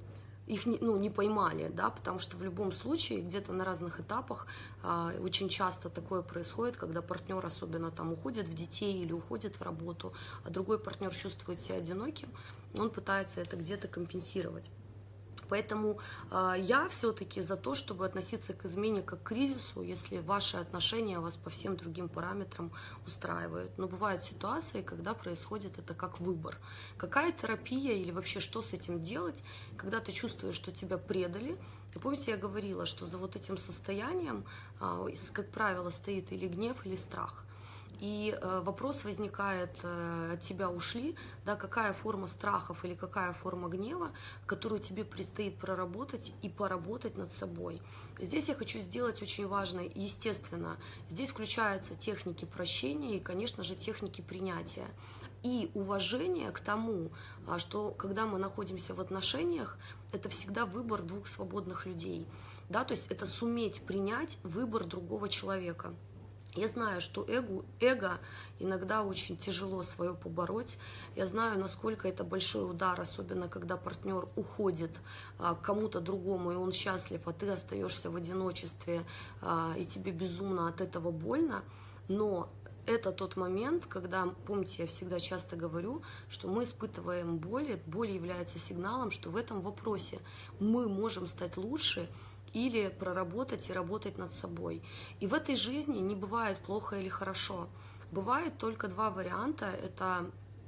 их не, ну, не поймали, да, потому что в любом случае где-то на разных этапах э, очень часто такое происходит, когда партнер особенно там уходит в детей или уходит в работу, а другой партнер чувствует себя одиноким, он пытается это где-то компенсировать. Поэтому э, я все-таки за то, чтобы относиться к измене как к кризису, если ваши отношения вас по всем другим параметрам устраивают. Но бывают ситуации, когда происходит это как выбор. Какая терапия или вообще что с этим делать, когда ты чувствуешь, что тебя предали. И помните, я говорила, что за вот этим состоянием, э, как правило, стоит или гнев, или страх. И э, вопрос возникает, э, от тебя ушли, да, какая форма страхов или какая форма гнева, которую тебе предстоит проработать и поработать над собой. Здесь я хочу сделать очень важное, естественно, здесь включаются техники прощения и, конечно же, техники принятия. И уважение к тому, что когда мы находимся в отношениях, это всегда выбор двух свободных людей. Да, то есть это суметь принять выбор другого человека. Я знаю, что эго, эго иногда очень тяжело свое побороть. Я знаю, насколько это большой удар, особенно когда партнер уходит а, к кому-то другому, и он счастлив, а ты остаешься в одиночестве, а, и тебе безумно от этого больно. Но это тот момент, когда, помните, я всегда часто говорю, что мы испытываем боль, боль является сигналом, что в этом вопросе мы можем стать лучше, или проработать и работать над собой. И в этой жизни не бывает плохо или хорошо. Бывает только два варианта. Это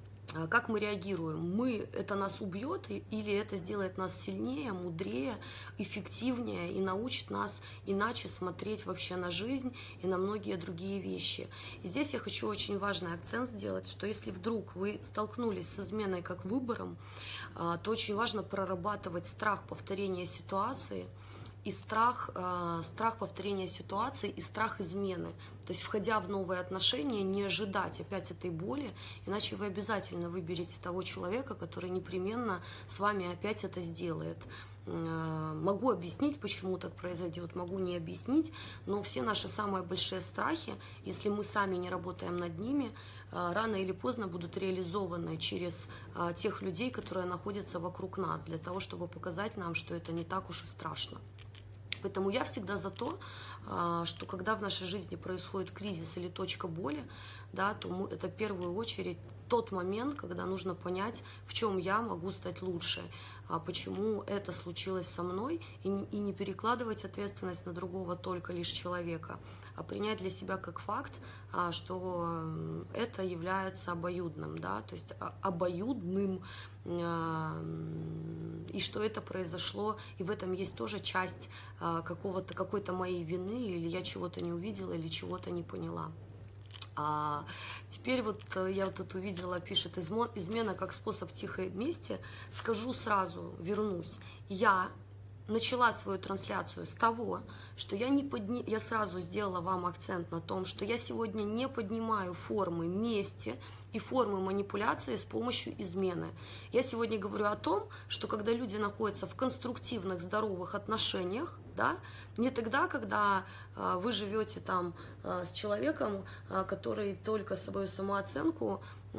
как мы реагируем. Мы, это нас убьет, или это сделает нас сильнее, мудрее, эффективнее и научит нас иначе смотреть вообще на жизнь и на многие другие вещи. И здесь я хочу очень важный акцент сделать, что если вдруг вы столкнулись с изменой как выбором, то очень важно прорабатывать страх повторения ситуации, и страх, э, страх повторения ситуации, и страх измены. То есть, входя в новые отношения, не ожидать опять этой боли, иначе вы обязательно выберете того человека, который непременно с вами опять это сделает. Э, могу объяснить, почему так произойдет, могу не объяснить, но все наши самые большие страхи, если мы сами не работаем над ними, э, рано или поздно будут реализованы через э, тех людей, которые находятся вокруг нас, для того, чтобы показать нам, что это не так уж и страшно. Поэтому я всегда за то, что когда в нашей жизни происходит кризис или точка боли, да, то это в первую очередь тот момент, когда нужно понять, в чем я могу стать лучше, почему это случилось со мной, и не перекладывать ответственность на другого только лишь человека, а принять для себя как факт, что это является обоюдным, да, то есть обоюдным, и что это произошло, и в этом есть тоже часть какого-то, какой-то моей вины, или я чего-то не увидела, или чего-то не поняла. А теперь вот я вот тут увидела, пишет, измена как способ тихой мести. Скажу сразу, вернусь. Я начала свою трансляцию с того, что я, не подни... я сразу сделала вам акцент на том, что я сегодня не поднимаю формы мести и формы манипуляции с помощью измены. Я сегодня говорю о том, что когда люди находятся в конструктивных, здоровых отношениях, да, не тогда, когда э, вы живете там э, с человеком, э, который только свою самооценку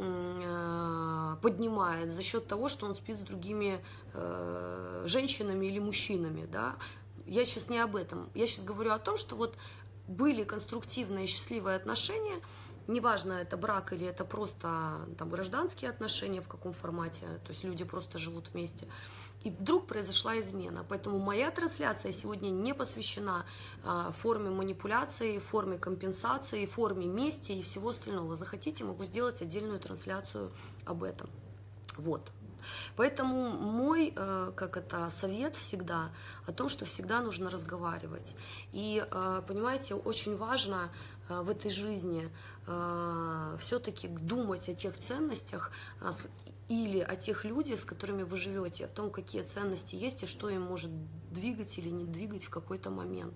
э, поднимает за счет того, что он спит с другими э, женщинами или мужчинами, да. Я сейчас не об этом. Я сейчас говорю о том, что вот были конструктивные, счастливые отношения, неважно, это брак или это просто там гражданские отношения, в каком формате, то есть люди просто живут вместе. И вдруг произошла измена. Поэтому моя трансляция сегодня не посвящена а, форме манипуляции, форме компенсации, форме мести и всего остального. Захотите, могу сделать отдельную трансляцию об этом. Вот. Поэтому мой, э, как это, совет всегда о том, что всегда нужно разговаривать. И, э, понимаете, очень важно э, в этой жизни э, все-таки думать о тех ценностях, э, или о тех людях, с которыми вы живете, о том, какие ценности есть и что им может двигать или не двигать в какой-то момент.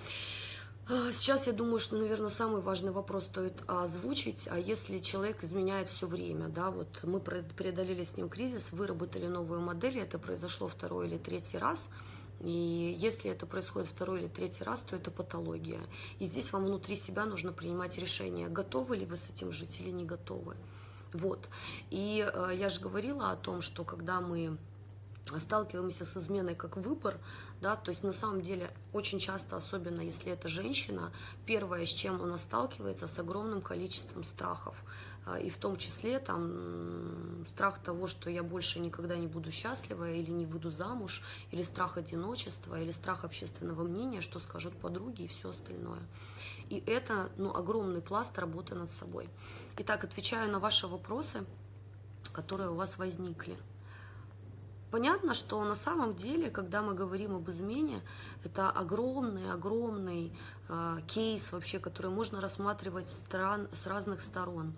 Сейчас я думаю, что, наверное, самый важный вопрос стоит озвучить, а если человек изменяет все время, да, вот мы преодолели с ним кризис, выработали новую модель, это произошло второй или третий раз, и если это происходит второй или третий раз, то это патология. И здесь вам внутри себя нужно принимать решение, готовы ли вы с этим жить или не готовы. Вот. И э, я же говорила о том, что когда мы сталкиваемся с изменой как выбор, да, то есть на самом деле очень часто, особенно если это женщина, первое, с чем она сталкивается, с огромным количеством страхов. И в том числе там страх того, что я больше никогда не буду счастлива, или не выйду замуж, или страх одиночества, или страх общественного мнения, что скажут подруги и все остальное. И это, ну, огромный пласт работы над собой. Итак, отвечаю на ваши вопросы, которые у вас возникли. Понятно, что на самом деле, когда мы говорим об измене, это огромный-огромный э, кейс вообще, который можно рассматривать стран, с разных сторон.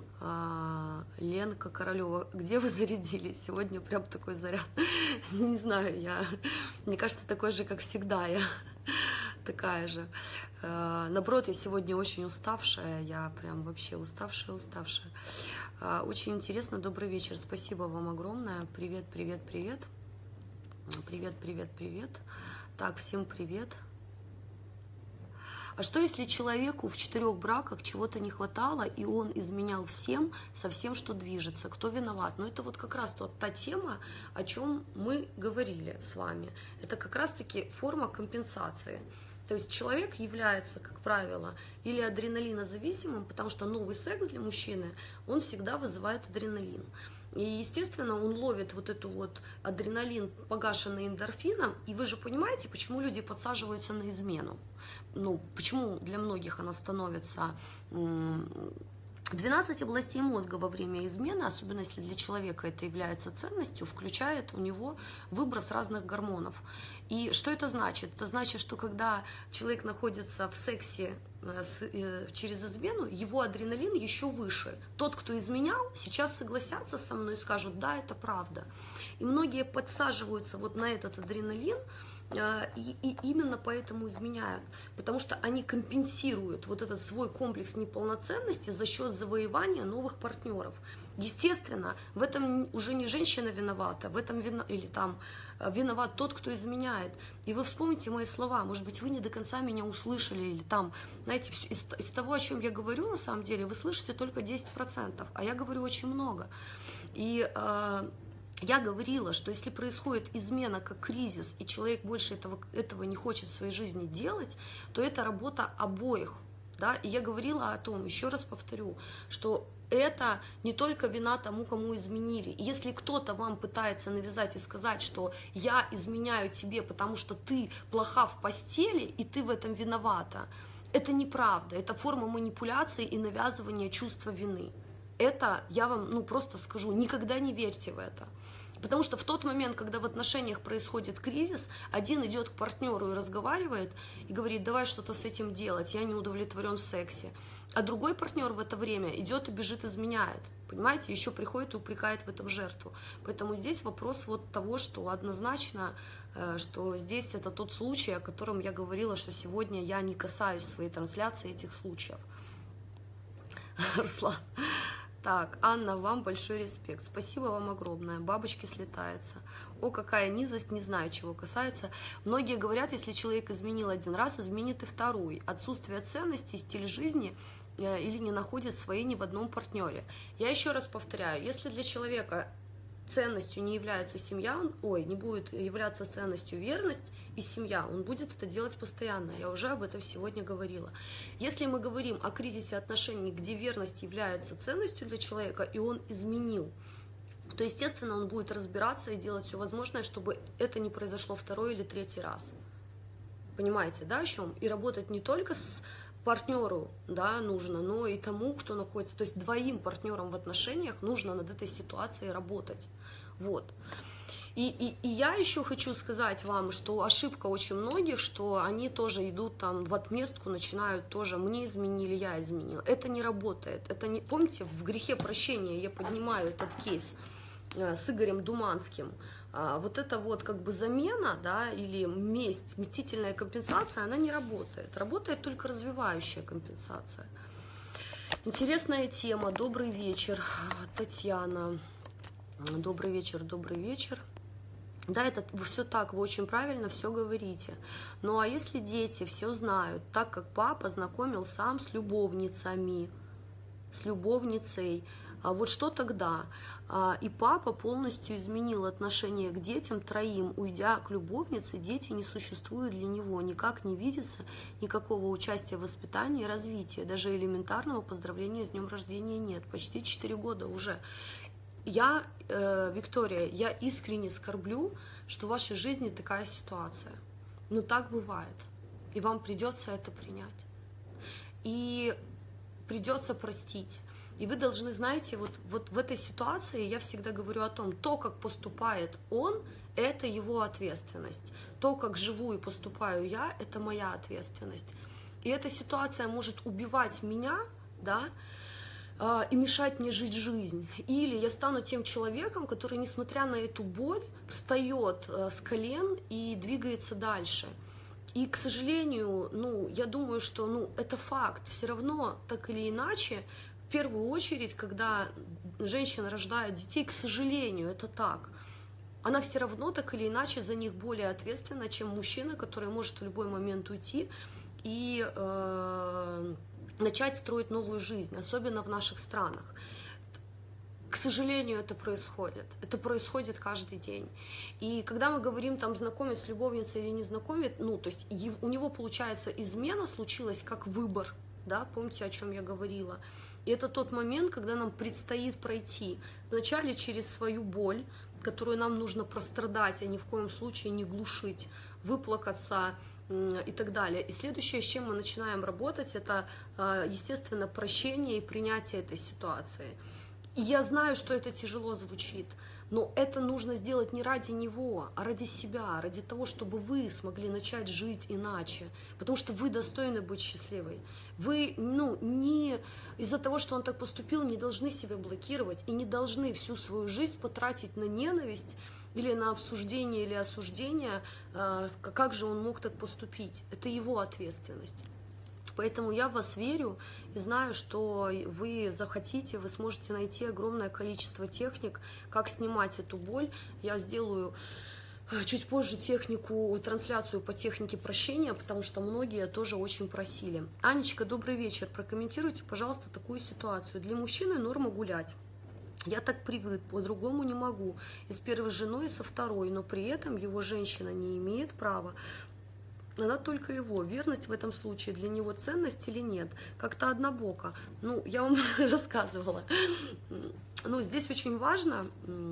Э, Ленка Королева, где вы зарядились? Сегодня прям такой заряд. Не знаю, я, мне кажется, такой же, как всегда я. Такая же. Наоборот, я сегодня очень уставшая, я прям вообще уставшая-уставшая. Очень интересно, добрый вечер, спасибо вам огромное. Привет, привет, привет. Привет, привет, привет. Так, всем привет. А что если человеку в четырех браках чего-то не хватало, и он изменял всем, со всем, что движется? Кто виноват? Ну, это вот как раз тот, та тема, о чем мы говорили с вами. Это как раз-таки форма компенсации. То есть человек является, как правило, или адреналинозависимым, потому что новый секс для мужчины, он всегда вызывает адреналин. И, естественно, он ловит вот эту вот адреналин, погашенный эндорфином, и вы же понимаете, почему люди подсаживаются на измену. Ну, почему для многих она становится... двенадцать областей мозга во время измены, особенно если для человека это является ценностью, включает у него выброс разных гормонов. И что это значит? Это значит, что когда человек находится в сексе через измену, его адреналин еще выше. Тот, кто изменял, сейчас согласятся со мной и скажут, да, это правда. И многие подсаживаются вот на этот адреналин, И, и именно поэтому изменяют, потому что они компенсируют вот этот свой комплекс неполноценности за счет завоевания новых партнеров. Естественно, в этом уже не женщина виновата, в этом вина, или там виноват тот, кто изменяет. И вы вспомните мои слова, может быть, вы не до конца меня услышали, или там, знаете, все, из, из того, о чем я говорю, на самом деле, вы слышите только десять процентов, а я говорю очень много. И э, я говорила, что если происходит измена как кризис, и человек больше этого, этого не хочет в своей жизни делать, то это работа обоих. Да? И я говорила о том, еще раз повторю, что это не только вина тому, кому изменили. И если кто-то вам пытается навязать и сказать, что я изменяю тебе, потому что ты плоха в постели, и ты в этом виновата, Это неправда, это форма манипуляции и навязывания чувства вины. Это, я вам ну, просто скажу, никогда не верьте в это. Потому что в тот момент, когда в отношениях происходит кризис, один идет к партнеру и разговаривает, и говорит, давай что-то с этим делать, я не удовлетворен в сексе. А другой партнер в это время идет и бежит, изменяет. Понимаете, еще приходит и упрекает в этом жертву. Поэтому здесь вопрос вот того, что однозначно, что здесь это тот случай, о котором я говорила, что сегодня я не касаюсь в своей трансляции этих случаев. Руслан. Так, Анна, вам большой респект. Спасибо вам огромное. Бабочки слетаются. О, какая низость, не знаю, чего касается. Многие говорят, если человек изменил один раз, изменит и второй. Отсутствие ценностей, стиль жизни э, или не находит своей ни в одном партнере. Я еще раз повторяю, если для человека ценностью не является семья, он, ой, не будет являться ценностью верность и семья, он будет это делать постоянно. Я уже об этом сегодня говорила. Если мы говорим о кризисе отношений, где верность является ценностью для человека, и он изменил, то, естественно, он будет разбираться и делать все возможное, чтобы это не произошло второй или третий раз. Понимаете, да, о чем? И работать не только с партнеру, да, нужно, но и тому, кто находится, то есть двоим партнерам в отношениях нужно над этой ситуацией работать. Вот. И, и, и я еще хочу сказать вам, что ошибка очень многих, что они тоже идут там в отместку, начинают тоже «мне изменили, я изменил». Это не работает. Это не... Помните, в «Грехе прощения» я поднимаю этот кейс с Игорем Думанским. Вот эта вот как бы замена, да, или месть, мстительная компенсация, она не работает. Работает только развивающая компенсация. Интересная тема. Добрый вечер, Татьяна. Добрый вечер, добрый вечер. Да, это все так, вы очень правильно все говорите. Ну а если дети все знают, так как папа знакомил сам с любовницами, с любовницей, а вот что тогда? И папа полностью изменил отношение к детям троим, уйдя к любовнице, дети не существуют для него, никак не видится, никакого участия в воспитании и развитии, даже элементарного поздравления с днем рождения нет, почти четыре года уже. Я, э, Виктория, я искренне скорблю, что в вашей жизни такая ситуация, но так бывает, и вам придется это принять, и придется простить. И вы должны, знаете, вот, вот в этой ситуации я всегда говорю о том, то, как поступает он, это его ответственность. То, как живу и поступаю я, это моя ответственность. И эта ситуация может убивать меня, да, и мешать мне жить жизнь. Или я стану тем человеком, который, несмотря на эту боль, встает с колен и двигается дальше. И, к сожалению, ну, я думаю, что ну, это факт. Все равно, так или иначе, в первую очередь, когда женщина рождает детей, к сожалению, это так. Она все равно, так или иначе, за них более ответственна, чем мужчина, который может в любой момент уйти и э, начать строить новую жизнь, особенно в наших странах. К сожалению, это происходит. Это происходит каждый день. И когда мы говорим, там, знакомить с любовницей или не знакомить, ну, то есть у него, получается, измена случилась как выбор, да, помните, о чем я говорила. И это тот момент, когда нам предстоит пройти вначале через свою боль, которую нам нужно прострадать, а ни в коем случае не глушить, выплакаться и так далее. И следующее, с чем мы начинаем работать, это, естественно, прощение и принятие этой ситуации. И я знаю, что это тяжело звучит, но это нужно сделать не ради него, а ради себя, ради того, чтобы вы смогли начать жить иначе, потому что вы достойны быть счастливой. Вы, ну, не из-за того, что он так поступил, не должны себя блокировать и не должны всю свою жизнь потратить на ненависть или на обсуждение или осуждение, как же он мог так поступить. Это его ответственность. Поэтому я в вас верю и знаю, что вы захотите, вы сможете найти огромное количество техник, как снимать эту боль. Я сделаю чуть позже технику, трансляцию по технике прощения, потому что многие тоже очень просили. Анечка, добрый вечер. Прокомментируйте, пожалуйста, такую ситуацию. Для мужчины норма гулять. Я так привык, по-другому не могу. И с первой женой, и со второй, но при этом его женщина не имеет права. Она только его. Верность в этом случае для него ценность или нет? Как-то однобоко. Ну, я вам рассказывала. Ну, здесь очень важно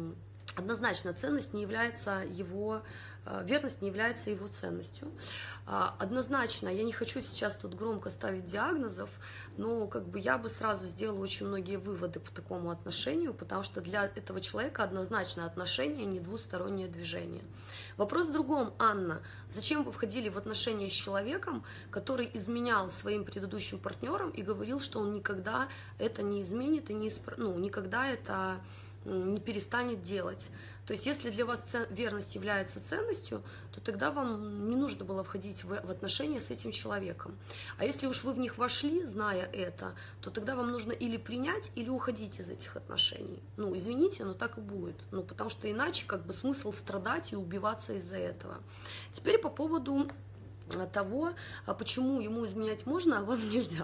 Однозначно, ценность не является его, верность не является его ценностью. Однозначно, я не хочу сейчас тут громко ставить диагнозов, но как бы я бы сразу сделала очень многие выводы по такому отношению, потому что для этого человека однозначно отношения не двустороннее движение. Вопрос в другом, Анна, зачем вы входили в отношения с человеком, который изменял своим предыдущим партнерам и говорил, что он никогда это не изменит и не испр... ну, никогда это не перестанет делать. То есть, если для вас верность является ценностью, то тогда вам не нужно было входить в, в отношения с этим человеком. А если уж вы в них вошли, зная это, то тогда вам нужно или принять, или уходить из этих отношений. Ну, извините, но так и будет. Ну, потому что иначе как бы смысл страдать и убиваться из-за этого. Теперь по поводу того, почему ему изменять можно, а вам нельзя.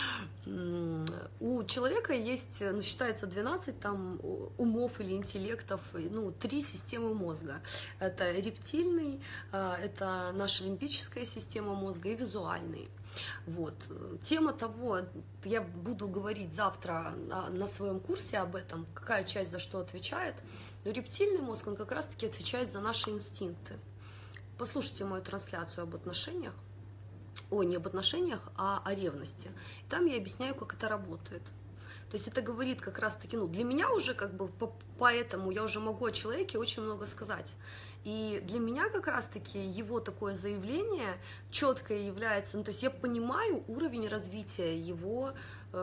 У человека есть, ну, считается двенадцать там умов или интеллектов, ну, три системы мозга. Это рептильный, это наша лимбическая система мозга и визуальный. Вот. Тема того, я буду говорить завтра на, на своем курсе об этом, какая часть за что отвечает, но рептильный мозг, он как раз-таки отвечает за наши инстинкты. Послушайте мою трансляцию об отношениях, ой, не об отношениях, а о ревности. И там я объясняю, как это работает. То есть это говорит как раз-таки, ну, для меня уже как бы, по, поэтому я уже могу о человеке очень много сказать. И для меня как раз-таки его такое заявление четкое является, ну, то есть я понимаю уровень развития его,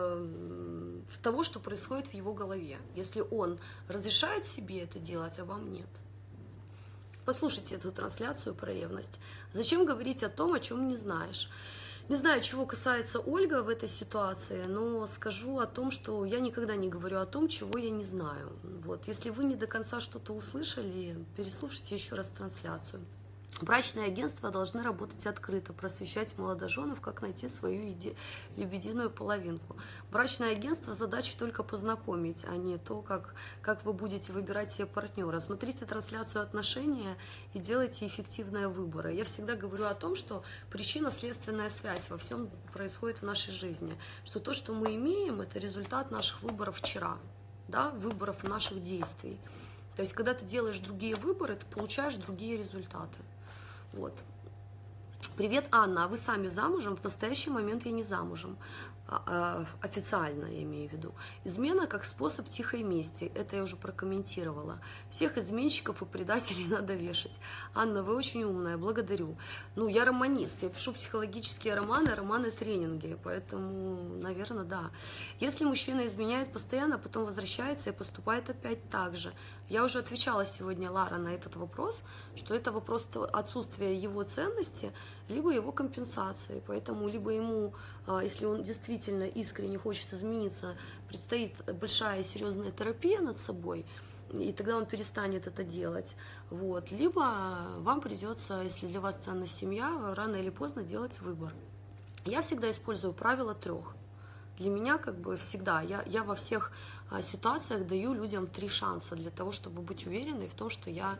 э, того, что происходит в его голове. Если он разрешает себе это делать, а вам нет. Послушайте эту трансляцию про ревность. Зачем говорить о том, о чем не знаешь? Не знаю, чего касается Ольга в этой ситуации, но скажу о том, что я никогда не говорю о том, чего я не знаю. Вот. Если вы не до конца что-то услышали, переслушайте еще раз трансляцию. Брачные агентства должны работать открыто, просвещать молодоженов, как найти свою лебединую половинку. Брачное агентство задача только познакомить, а не то, как, как вы будете выбирать себе партнера. Смотрите трансляцию отношения и делайте эффективные выборы. Я всегда говорю о том, что причинно-следственная связь во всем происходит в нашей жизни. Что то, что мы имеем, это результат наших выборов вчера, да, выборов наших действий. То есть, когда ты делаешь другие выборы, ты получаешь другие результаты. Вот. Привет, Анна, а вы сами замужем? В настоящий момент я не замужем. Официально, я имею в виду. Измена как способ тихой мести. Это я уже прокомментировала. Всех изменщиков и предателей надо вешать. Анна, вы очень умная, благодарю. Ну, я романист, я пишу психологические романы, романы-тренинги, поэтому, наверное, да. Если мужчина изменяет постоянно, потом возвращается и поступает опять так же. Я уже отвечала сегодня, Лара, на этот вопрос, что это вопрос отсутствия его ценности, либо его компенсации. Поэтому либо ему, если он действительно искренне хочет измениться, предстоит большая и серьезная терапия над собой, и тогда он перестанет это делать. Вот. Либо вам придется, если для вас ценность семья, рано или поздно делать выбор. Я всегда использую правило трех. Для меня как бы всегда, я, я во всех а, ситуациях даю людям три шанса для того, чтобы быть уверенной в том, что я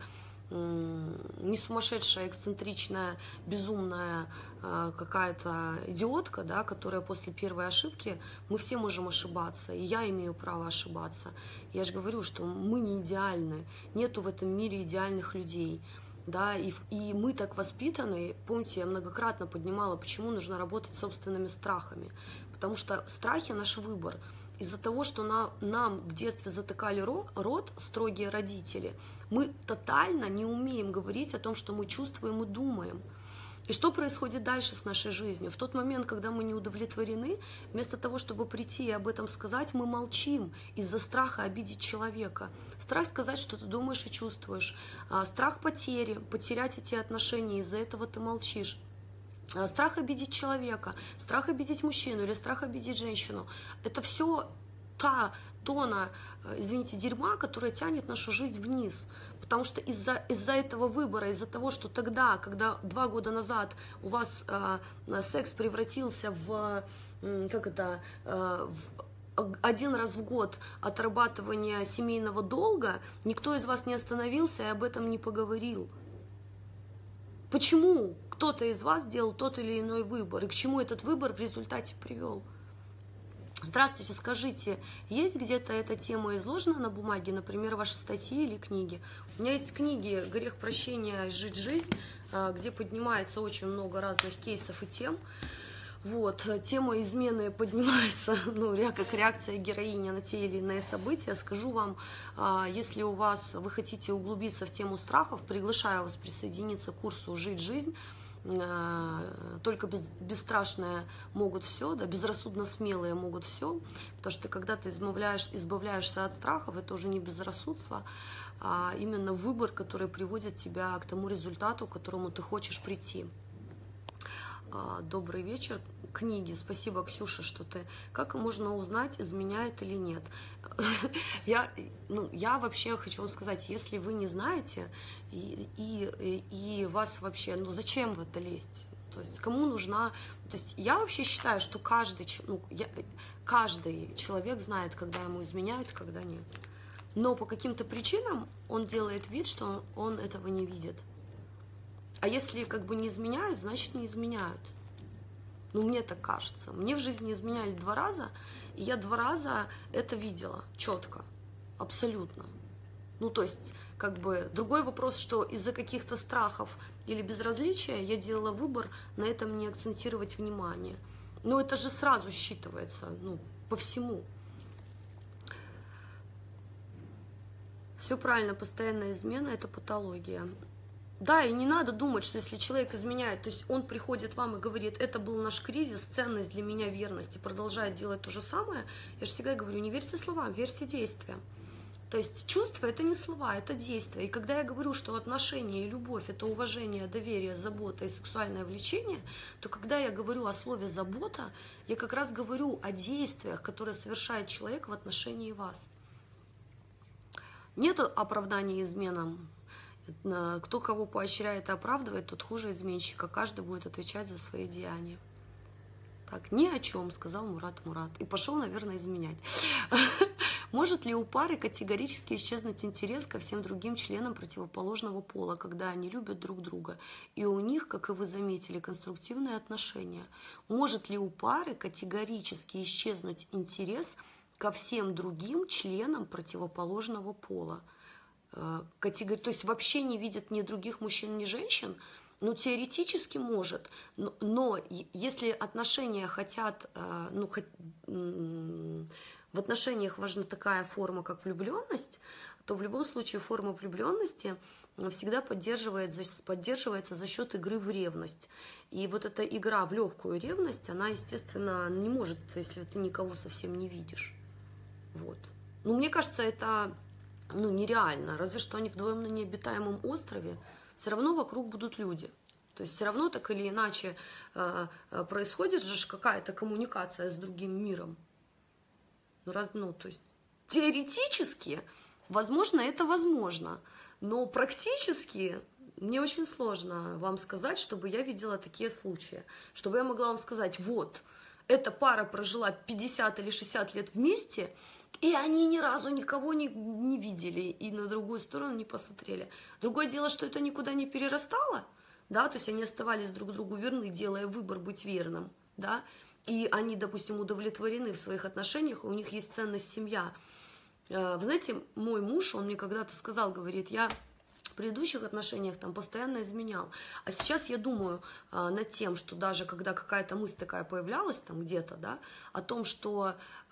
не сумасшедшая, эксцентричная, безумная э, какая-то идиотка, да, которая после первой ошибки, мы все можем ошибаться, и я имею право ошибаться. Я же говорю, что мы не идеальны, нету в этом мире идеальных людей. Да, и, и мы так воспитаны, помните, я многократно поднимала, почему нужно работать с собственными страхами, потому что страхи – наш выбор. Из-за того, что нам, нам в детстве затыкали рот строгие родители, мы тотально не умеем говорить о том, что мы чувствуем и думаем. И что происходит дальше с нашей жизнью? В тот момент, когда мы не удовлетворены, вместо того, чтобы прийти и об этом сказать, мы молчим из-за страха обидеть человека. Страх сказать, что ты думаешь и чувствуешь. Страх потери, потерять эти отношения, из-за этого ты молчишь. Страх обидеть человека, страх обидеть мужчину или страх обидеть женщину. Это все та тона, извините, дерьма, которая тянет нашу жизнь вниз. Потому что из-за из-за этого выбора, из-за того, что тогда, когда два года назад у вас э, секс превратился в, э, как это, э, в один раз в год отрабатывания семейного долга, никто из вас не остановился и об этом не поговорил. Почему кто-то из вас делал тот или иной выбор, и к чему этот выбор в результате привел? Здравствуйте, скажите, есть где-то эта тема изложена на бумаге, например, ваши статьи или книги? У меня есть книги «Грех прощения. Жить жизнь», где поднимается очень много разных кейсов и тем. Вот, тема измены поднимается, ну, как реакция героини на те или иные события. Скажу вам, если у вас, вы хотите углубиться в тему страхов, приглашаю вас присоединиться к курсу «Жить жизнь». Только бесстрашные могут все, да, безрассудно смелые могут все, потому что когда ты избавляешь, избавляешься от страхов, это уже не безрассудство, а именно выбор, который приводит тебя к тому результату, к которому ты хочешь прийти. Добрый вечер. Книги. Спасибо, Ксюша, что ты... Как можно узнать, изменяет или нет? Я, ну, я вообще хочу вам сказать, если вы не знаете, и, и, и вас вообще... Ну, зачем в это лезть? То есть, кому нужна... То есть, я вообще считаю, что каждый, ну, я, каждый человек знает, когда ему изменяют, когда нет. Но по каким-то причинам он делает вид, что он, он этого не видит. А если как бы не изменяют, значит не изменяют. Ну, мне так кажется. Мне в жизни изменяли два раза, и я два раза это видела четко, абсолютно. Ну, то есть, как бы, другой вопрос, что из-за каких-то страхов или безразличия я делала выбор на этом не акцентировать внимание. Но это же сразу считывается, ну, по всему. Все правильно, постоянная измена – это патология. Да, и не надо думать, что если человек изменяет, то есть он приходит вам и говорит, это был наш кризис, ценность для меня верности, продолжает делать то же самое, я же всегда говорю, не верьте словам, верьте действиям. То есть чувства – это не слова, это действия. И когда я говорю, что отношения и любовь – это уважение, доверие, забота и сексуальное влечение, то когда я говорю о слове «забота», я как раз говорю о действиях, которые совершает человек в отношении вас. Нет оправдания изменам. Кто кого поощряет и оправдывает, тот хуже изменщика. Каждый будет отвечать за свои деяния. Так, ни о чем, сказал Мурат Мурат. И пошел, наверное, изменять. Может ли у пары категорически исчезнуть интерес ко всем другим членам противоположного пола, когда они любят друг друга? И у них, как и вы заметили, конструктивные отношения. Может ли у пары категорически исчезнуть интерес ко всем другим членам противоположного пола? Категория, то есть вообще не видит ни других мужчин, ни женщин, ну, теоретически может, но, но если отношения хотят, ну, хоть, в отношениях важна такая форма, как влюбленность, то в любом случае форма влюбленности всегда поддерживается, поддерживается за счет игры в ревность. И вот эта игра в легкую ревность, она, естественно, не может, если ты никого совсем не видишь. Вот. Ну, мне кажется, это... Ну, нереально. Разве что они вдвоем на необитаемом острове, все равно вокруг будут люди. То есть все равно так или иначе э, происходит же какая-то коммуникация с другим миром. Ну, раз, ну, то есть теоретически, возможно, это возможно, но практически мне очень сложно вам сказать, чтобы я видела такие случаи, чтобы я могла вам сказать, вот, эта пара прожила пятьдесят или шестьдесят лет вместе, и они ни разу никого не, не видели и на другую сторону не посмотрели. Другое дело, что это никуда не перерастало, да, то есть они оставались друг другу верны, делая выбор быть верным, да, и они, допустим, удовлетворены в своих отношениях, у них есть ценность семья. Вы знаете, мой муж, он мне когда-то сказал, говорит, я в предыдущих отношениях там постоянно изменял, а сейчас я думаю а, над тем, что даже когда какая-то мысль такая появлялась там где-то, да, о том, что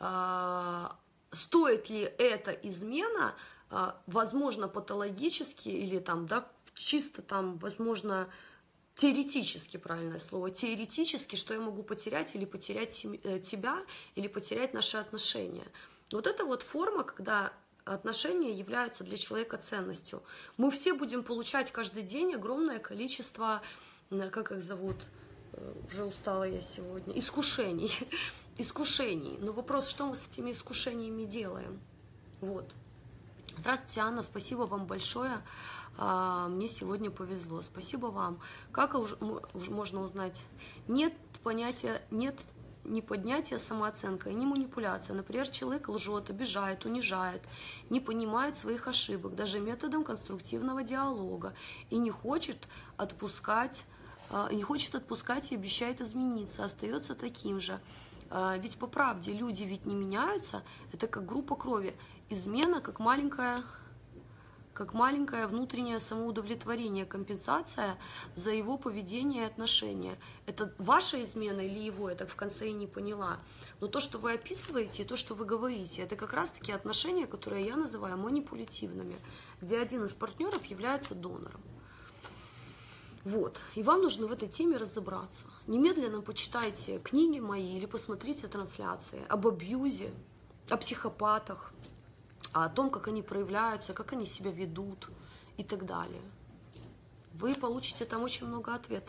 а, стоит ли эта измена, а, возможно, патологически или там, да, чисто там, возможно, теоретически, правильное слово, теоретически, что я могу потерять или потерять тебя, или потерять наши отношения. Вот это вот форма, когда отношения являются для человека ценностью. Мы все будем получать каждый день огромное количество, как их зовут, уже устала я сегодня, искушений. Искушений. Но вопрос, что мы с этими искушениями делаем? Вот. Здравствуйте, Анна, спасибо вам большое. Мне сегодня повезло. Спасибо вам. Как можно узнать? Нет понятия, нет ни поднятия самооценка и ни манипуляция. Например, человек лжет, обижает, унижает, не понимает своих ошибок, даже методом конструктивного диалога, и не хочет отпускать, не хочет отпускать и обещает измениться, остается таким же. Ведь по правде люди ведь не меняются, это как группа крови. Измена как маленькая, как маленькое внутреннее самоудовлетворение, компенсация за его поведение и отношения. Это ваша измена или его, я так в конце и не поняла. Но то, что вы описываете, и то, что вы говорите, это как раз-таки отношения, которые я называю манипулятивными, где один из партнеров является донором. Вот. И вам нужно в этой теме разобраться. Немедленно почитайте книги мои или посмотрите трансляции об абьюзе, о психопатах, о том, как они проявляются, как они себя ведут и так далее. Вы получите там очень много ответов.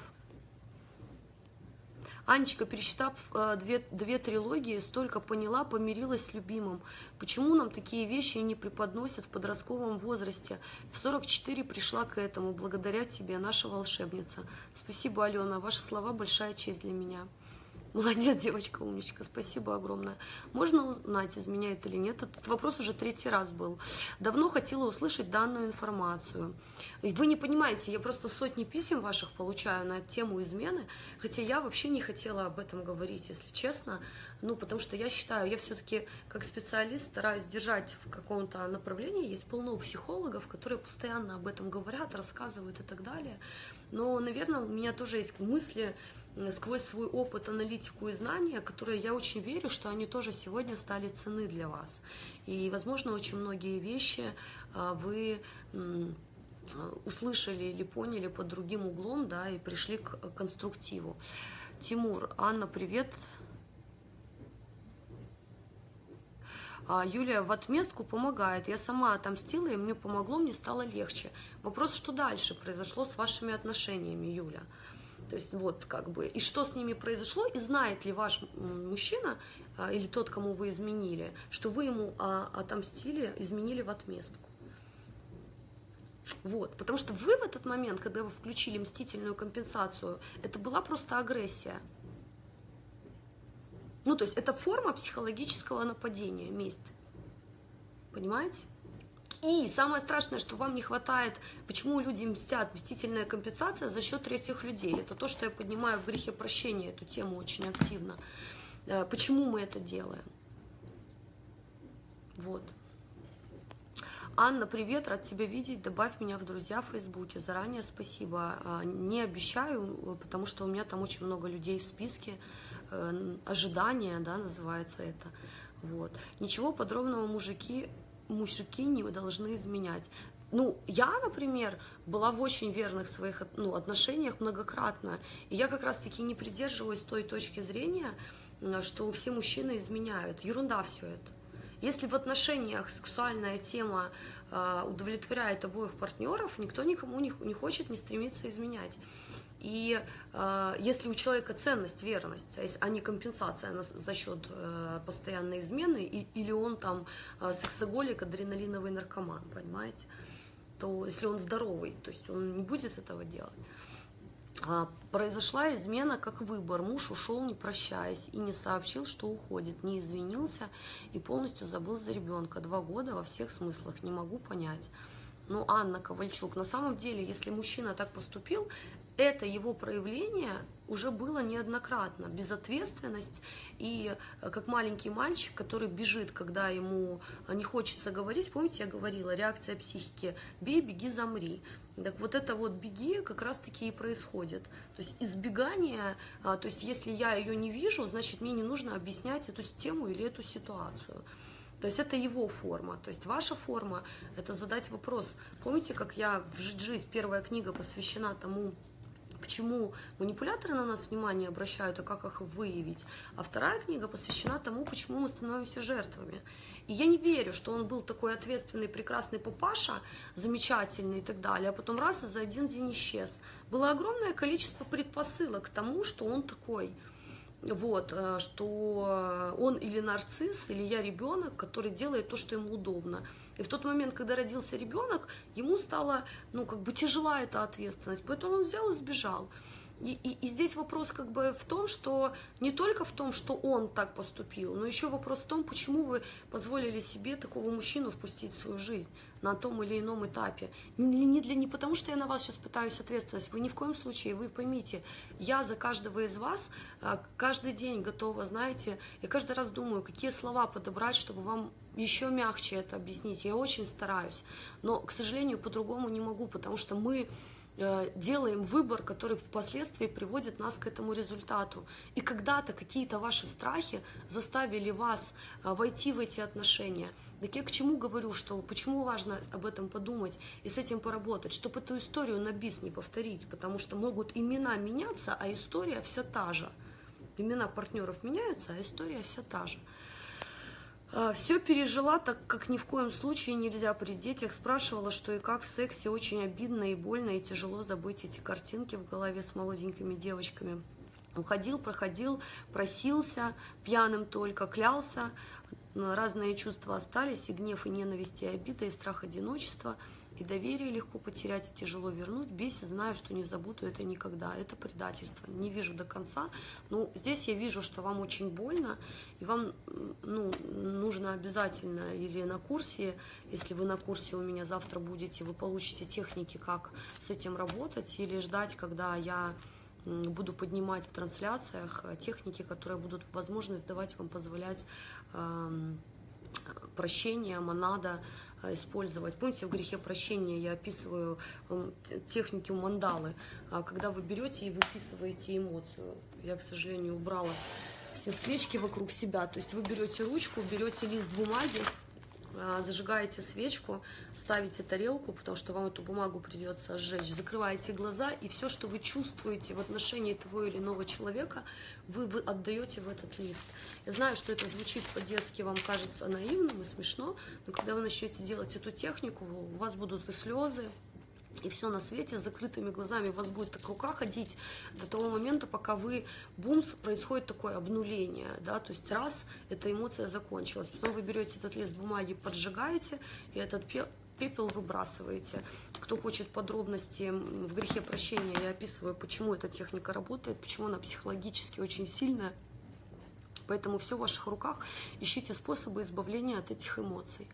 Анечка, пересчитав э, две, две трилогии, столько поняла, помирилась с любимым. Почему нам такие вещи не преподносят в подростковом возрасте? В сорок четыре пришла к этому, благодаря тебе, наша волшебница. Спасибо, Алена, ваши слова большая честь для меня. Молодец, девочка, умничка, спасибо огромное. Можно узнать, изменяет или нет? Этот вопрос уже третий раз был. Давно хотела услышать данную информацию. И вы не понимаете, я просто сотни писем ваших получаю на тему измены, хотя я вообще не хотела об этом говорить, если честно. Ну, потому что я считаю, я все-таки как специалист стараюсь держать в каком-то направлении. Есть полно психологов, которые постоянно об этом говорят, рассказывают и так далее. Но, наверное, у меня тоже есть мысли, сквозь свой опыт, аналитику и знания, которые я очень верю, что они тоже сегодня стали ценны для вас. И, возможно, очень многие вещи вы услышали или поняли под другим углом, да, и пришли к конструктиву. Тимур, Анна, привет. Юлия, в отместку помогает. Я сама отомстила, и мне помогло, мне стало легче. Вопрос, что дальше произошло с вашими отношениями, Юля? То есть вот как бы, и что с ними произошло, и знает ли ваш мужчина или тот, кому вы изменили, что вы ему отомстили, изменили в отместку. Вот, потому что вы в этот момент, когда вы включили мстительную компенсацию, это была просто агрессия. Ну, то есть это форма психологического нападения, месть. Понимаете? И самое страшное, что вам не хватает, почему люди мстят, мстительная компенсация за счет третьих людей. Это то, что я поднимаю в грехе прощения, эту тему очень активно. Почему мы это делаем? Вот. Анна, привет, рад тебя видеть. Добавь меня в друзья в Фейсбуке. Заранее спасибо. Не обещаю, потому что у меня там очень много людей в списке. Ожидания, да, называется это. Вот. Ничего подробного, мужики... мужики не должны изменять. Ну, я, например, была в очень верных своих ну, отношениях многократно. И я как раз-таки не придерживаюсь той точки зрения, что все мужчины изменяют. Ерунда все это. Если в отношениях сексуальная тема э, удовлетворяет обоих партнеров, никто никому не, не хочет, не стремится изменять. И э, если у человека ценность, верность, а не компенсация на, за счет э, постоянной измены, и, или он там э, сексоголик, адреналиновый наркоман, понимаете, то если он здоровый, то есть он не будет этого делать. А, произошла измена как выбор. Муж ушел, не прощаясь, и не сообщил, что уходит, не извинился и полностью забыл за ребенка. Два года во всех смыслах, не могу понять. Ну, Анна Ковальчук, на самом деле, если мужчина так поступил, это его проявление уже было неоднократно. Безответственность и как маленький мальчик, который бежит, когда ему не хочется говорить. Помните, я говорила, реакция психики «бей, беги, замри». Так вот это вот «беги» как раз-таки и происходит. То есть избегание, то есть если я ее не вижу, значит мне не нужно объяснять эту тему или эту ситуацию. То есть это его форма. То есть ваша форма – это задать вопрос. Помните, как я в «Жить-жизнь», первая книга посвящена тому, почему манипуляторы на нас внимание обращают, и как их выявить. А вторая книга посвящена тому, почему мы становимся жертвами. И я не верю, что он был такой ответственный, прекрасный папаша, замечательный и так далее, а потом раз и за один день исчез. Было огромное количество предпосылок к тому, что он такой. Вот, что он или нарцисс, или я ребенок, который делает то, что ему удобно. И в тот момент, когда родился ребенок, ему стало, ну, как бы тяжела эта ответственность, поэтому он взял и сбежал. И, и, и здесь вопрос как бы в том, что не только в том, что он так поступил, но еще вопрос в том, почему вы позволили себе такого мужчину впустить в свою жизнь на том или ином этапе. Не, не, для, не потому, что я на вас сейчас пытаюсь ответственность, вы ни в коем случае, вы поймите, я за каждого из вас каждый день готова, знаете, я каждый раз думаю, какие слова подобрать, чтобы вам еще мягче это объяснить. Я очень стараюсь, но, к сожалению, по-другому не могу, потому что мы делаем выбор, который впоследствии приводит нас к этому результату. И когда-то какие-то ваши страхи заставили вас войти в эти отношения. Так я к чему говорю, что почему важно об этом подумать и с этим поработать, чтобы эту историю на бис не повторить, потому что могут имена меняться, а история вся та же. Имена партнеров меняются, а история вся та же. Все пережила, так как ни в коем случае нельзя при детях. Спрашивала, что и как в сексе, очень обидно и больно, и тяжело забыть эти картинки в голове с молоденькими девочками. Уходил, проходил, просился, пьяным только, клялся. Разные чувства остались, и гнев, и ненависть, и обида, и страх одиночества, и доверие легко потерять, и тяжело вернуть. Бесит, знаю, что не забуду это никогда. Это предательство. Не вижу до конца. Ну, здесь я вижу, что вам очень больно, и вам ну, нужно обязательно или на курсе, если вы на курсе у меня завтра будете, вы получите техники, как с этим работать, или ждать, когда я буду поднимать в трансляциях техники, которые будут возможность давать вам позволять э, прощение, монада использовать. Помните, в грехе прощения я описываю технику мандалы, когда вы берете и выписываете эмоцию. Я, к сожалению, убрала все свечки вокруг себя. То есть вы берете ручку, берете лист бумаги, зажигаете свечку, ставите тарелку, потому что вам эту бумагу придется сжечь, закрываете глаза, и все, что вы чувствуете в отношении того или иного человека, вы, вы отдаете в этот лист. Я знаю, что это звучит по-детски, вам кажется наивным и смешно, но когда вы начнете делать эту технику, у вас будут и слезы, и все на свете с закрытыми глазами, у вас будет так рука ходить до того момента, пока вы, бумс, происходит такое обнуление, да, то есть раз, эта эмоция закончилась, потом вы берете этот лист бумаги, поджигаете, и этот пепел выбрасываете. Кто хочет подробности, в грехе прощения я описываю, почему эта техника работает, почему она психологически очень сильная, поэтому все в ваших руках, ищите способы избавления от этих эмоций.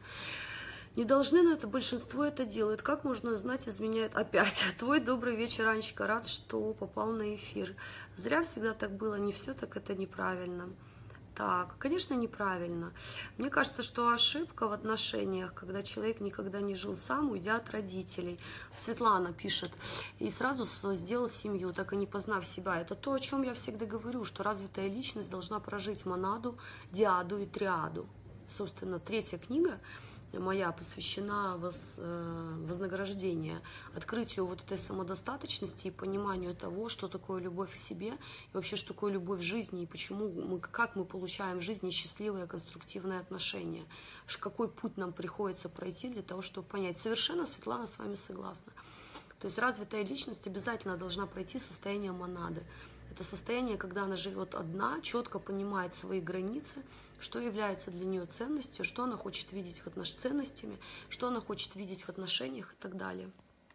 Не должны, но это большинство это делают. Как можно узнать, изменяет опять? Твой добрый вечер, Анечка, рад, что попал на эфир. Зря всегда так было, не все так это неправильно. Так, конечно, неправильно. Мне кажется, что ошибка в отношениях, когда человек никогда не жил сам, уйдя от родителей. Светлана пишет, и сразу сделал семью, так и не познав себя. Это то, о чем я всегда говорю, что развитая личность должна прожить монаду, диаду и триаду. Собственно, третья книга моя посвящена воз, э, вознаграждению, открытию вот этой самодостаточности и пониманию того, что такое любовь к себе, и вообще, что такое любовь в жизни, и почему мы, как мы получаем в жизни счастливые, конструктивные отношения, какой путь нам приходится пройти для того, чтобы понять. Совершенно, Светлана, с вами согласна. То есть развитая личность обязательно должна пройти состояние монады. Это состояние, когда она живет одна, четко понимает свои границы, что является для нее ценностью, что она хочет видеть в отнош... ценностями, что она хочет видеть в отношениях и так далее.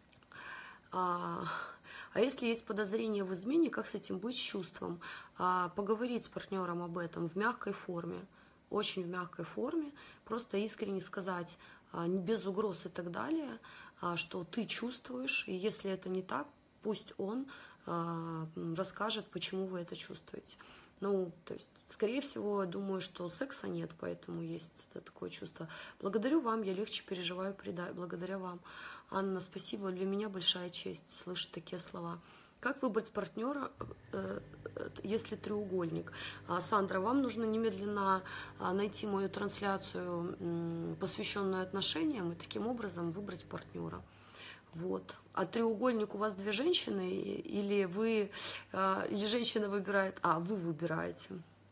А, а если есть подозрение в измене, как с этим быть, с чувством? А, поговорить с партнером об этом в мягкой форме, очень в мягкой форме, просто искренне сказать, а, без угроз и так далее, а, что ты чувствуешь, и если это не так, пусть он расскажет, почему вы это чувствуете. Ну, то есть, скорее всего, думаю, что секса нет, поэтому есть это такое чувство. Благодарю вам, я легче переживаю, благодаря вам. Анна, спасибо, для меня большая честь слышать такие слова. Как выбрать партнера, если треугольник? Сандра, вам нужно немедленно найти мою трансляцию, посвященную отношениям, и таким образом выбрать партнера. Вот. А треугольник у вас две женщины, или вы, или женщина выбирает, а, вы выбираете.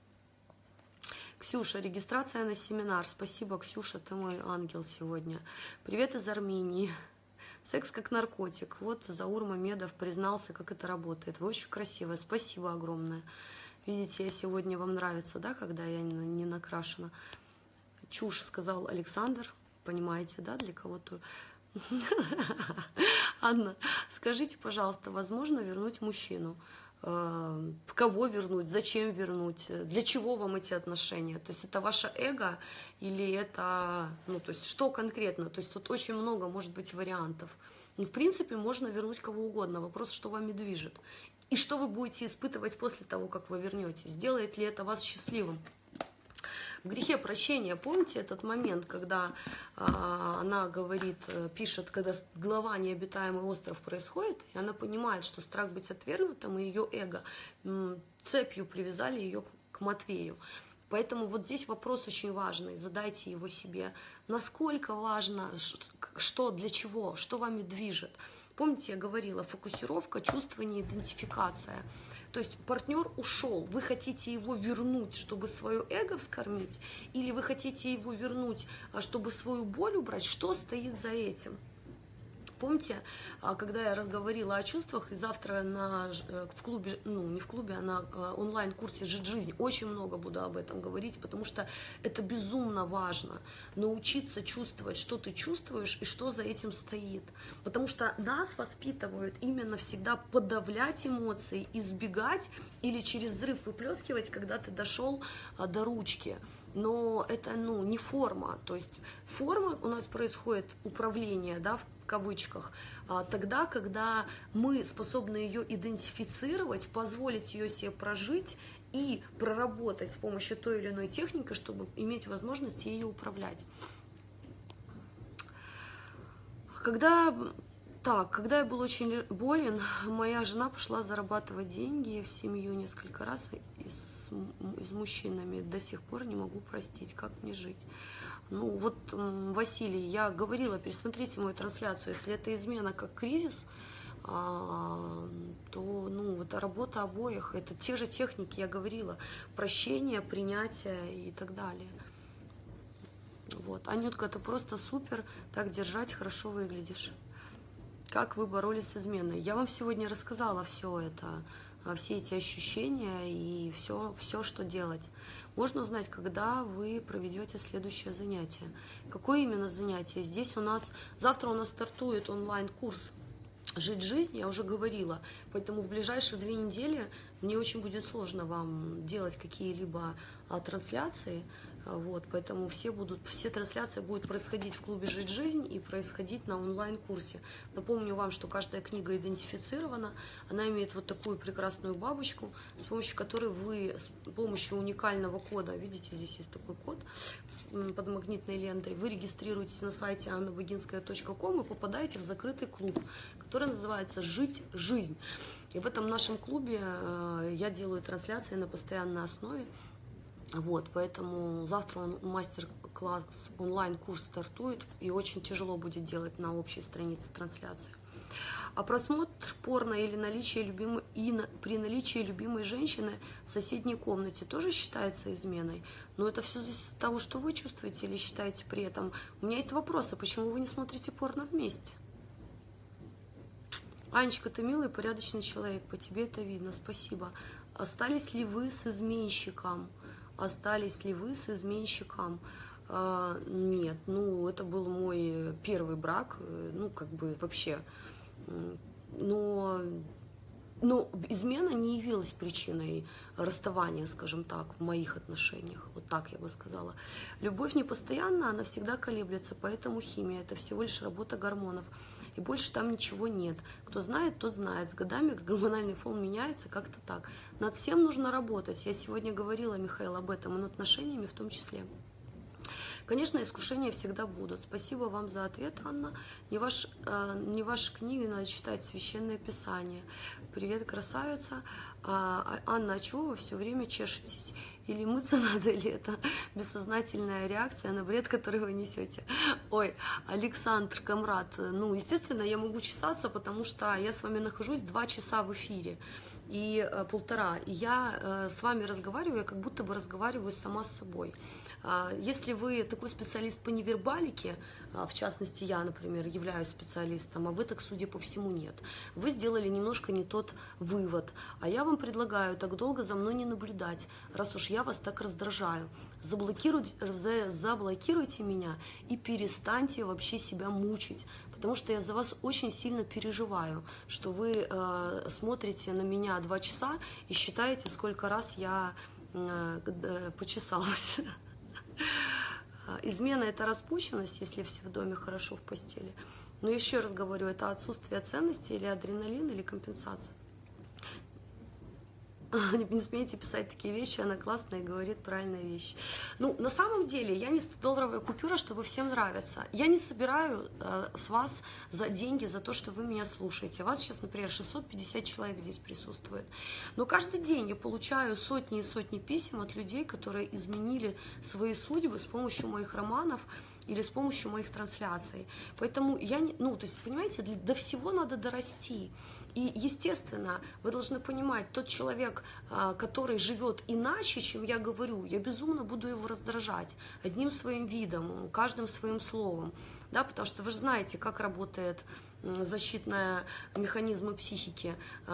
Ксюша, регистрация на семинар. Спасибо, Ксюша, ты мой ангел сегодня. Привет из Армении. Секс как наркотик. Вот Заур Мамедов признался, как это работает. Вы очень красивая. Спасибо огромное. Видите, я сегодня вам нравится, да, когда я не накрашена. Чушь, сказал Александр. Понимаете, да, для кого-то... Анна, скажите, пожалуйста, возможно вернуть мужчину? в кого вернуть, зачем вернуть, для чего вам эти отношения. То есть это ваше эго или это, ну, то есть что конкретно. То есть тут очень много может быть вариантов. Но в принципе можно вернуть кого угодно. Вопрос, что вами движет. И что вы будете испытывать после того, как вы вернете. Сделает ли это вас счастливым? В грехе прощения, помните этот момент, когда а, она говорит, пишет, когда глава «Необитаемый остров» происходит, и она понимает, что страх быть отвергнутым и ее эго м, цепью привязали ее к Матвею. Поэтому вот здесь вопрос очень важный, задайте его себе. Насколько важно, что, для чего, что вами движет? Помните, я говорила, фокусировка, чувствование, идентификация. То есть партнер ушел, вы хотите его вернуть, чтобы свое эго вскормить, или вы хотите его вернуть, чтобы свою боль убрать? Что стоит за этим? Помните, когда я разговаривала о чувствах, и завтра на, в клубе, ну не в клубе, а на онлайн-курсе «Жить жизнь» очень много буду об этом говорить, потому что это безумно важно, научиться чувствовать, что ты чувствуешь и что за этим стоит. Потому что нас воспитывают именно всегда подавлять эмоции, избегать или через взрыв выплескивать, когда ты дошел до ручки. Но это, ну, не форма, то есть форма у нас происходит управление, да, в кавычках, тогда, когда мы способны ее идентифицировать, позволить ее себе прожить и проработать с помощью той или иной техники, чтобы иметь возможность ее управлять. Когда, так, когда я был очень болен, моя жена пошла зарабатывать деньги в семью несколько раз и с, и с мужчинами. До сих пор не могу простить, как мне жить. Ну вот, Василий, я говорила, пересмотрите мою трансляцию, если это измена как кризис, то, ну, это работа обоих, это те же техники, я говорила, прощение, принятие и так далее. Вот, Анютка, ты просто супер, так держать, хорошо выглядишь. Как вы боролись с изменой? Я вам сегодня рассказала все это, все эти ощущения и все, все, что делать. Можно узнать, когда вы проведете следующее занятие. Какое именно занятие? Здесь у нас, завтра у нас стартует онлайн-курс «Жить жизнь», я уже говорила. Поэтому в ближайшие две недели мне очень будет сложно вам делать какие-либо а, трансляции. Вот, поэтому все, будут, все трансляции будут происходить в клубе «Жить жизнь» и происходить на онлайн-курсе. Напомню вам, что каждая книга идентифицирована, она имеет вот такую прекрасную бабочку, с помощью которой вы, с помощью уникального кода, видите, здесь есть такой код под магнитной лентой, вы регистрируетесь на сайте анна богинская точка ком и попадаете в закрытый клуб, который называется «Жить жизнь». И в этом нашем клубе я делаю трансляции на постоянной основе. Вот, поэтому завтра он мастер-класс, онлайн-курс стартует, и очень тяжело будет делать на общей странице трансляции. А просмотр порно или наличие любимой, и на, при наличии любимой женщины в соседней комнате тоже считается изменой? Но это все зависит от того, что вы чувствуете или считаете при этом. У меня есть вопросы, почему вы не смотрите порно вместе? Анечка, ты милый, порядочный человек, по тебе это видно, спасибо. Остались ли вы с изменщиком? Остались ли вы с изменщиком? А, нет, ну, это был мой первый брак, ну, как бы вообще. Но, но измена не явилась причиной расставания, скажем так, в моих отношениях. Вот так я бы сказала. Любовь не постоянна, она всегда колеблется, поэтому химия – это всего лишь работа гормонов. И больше там ничего нет. Кто знает, тот знает. С годами гормональный фон меняется, как-то так. Над всем нужно работать. Я сегодня говорила, Михаил, об этом, и над отношениями в том числе. Конечно, искушения всегда будут. Спасибо вам за ответ, Анна. Не, ваш, э, не ваши книги, надо читать Священное Писание. Привет, красавица. А, Анна, а чего вы все время чешетесь? Или мыться надо, или это бессознательная реакция на бред, который вы несете? Ой, Александр, комрад, ну, естественно, я могу чесаться, потому что я с вами нахожусь два часа в эфире. И э, полтора. И я э, с вами разговариваю, я как будто бы разговариваю сама с собой. Если вы такой специалист по невербалике, в частности, я, например, являюсь специалистом, а вы так, судя по всему, нет, вы сделали немножко не тот вывод. А я вам предлагаю так долго за мной не наблюдать, раз уж я вас так раздражаю. заблокируйте, заблокируйте меня и перестаньте вообще себя мучить, потому что я за вас очень сильно переживаю, что вы э, смотрите на меня два часа и считаете, сколько раз я э, почесалась. Измена – это распущенность, если все в доме хорошо в постели. Но еще раз говорю, это отсутствие ценности или адреналин, или компенсация. Не смейте писать такие вещи, она классная и говорит правильные вещи. Ну, на самом деле, я не сто-долларовая купюра, чтобы всем нравиться. Я не собираю э, с вас за деньги, за то, что вы меня слушаете. Вас сейчас, например, шестьсот пятьдесят человек здесь присутствует. Но каждый день я получаю сотни и сотни писем от людей, которые изменили свои судьбы с помощью моих романов или с помощью моих трансляций. Поэтому я не, ну, то есть, понимаете, для, до всего надо дорасти. И, естественно, вы должны понимать, тот человек, который живет иначе, чем я говорю, я безумно буду его раздражать одним своим видом, каждым своим словом, да, потому что вы же знаете, как работает защитные механизмы психики,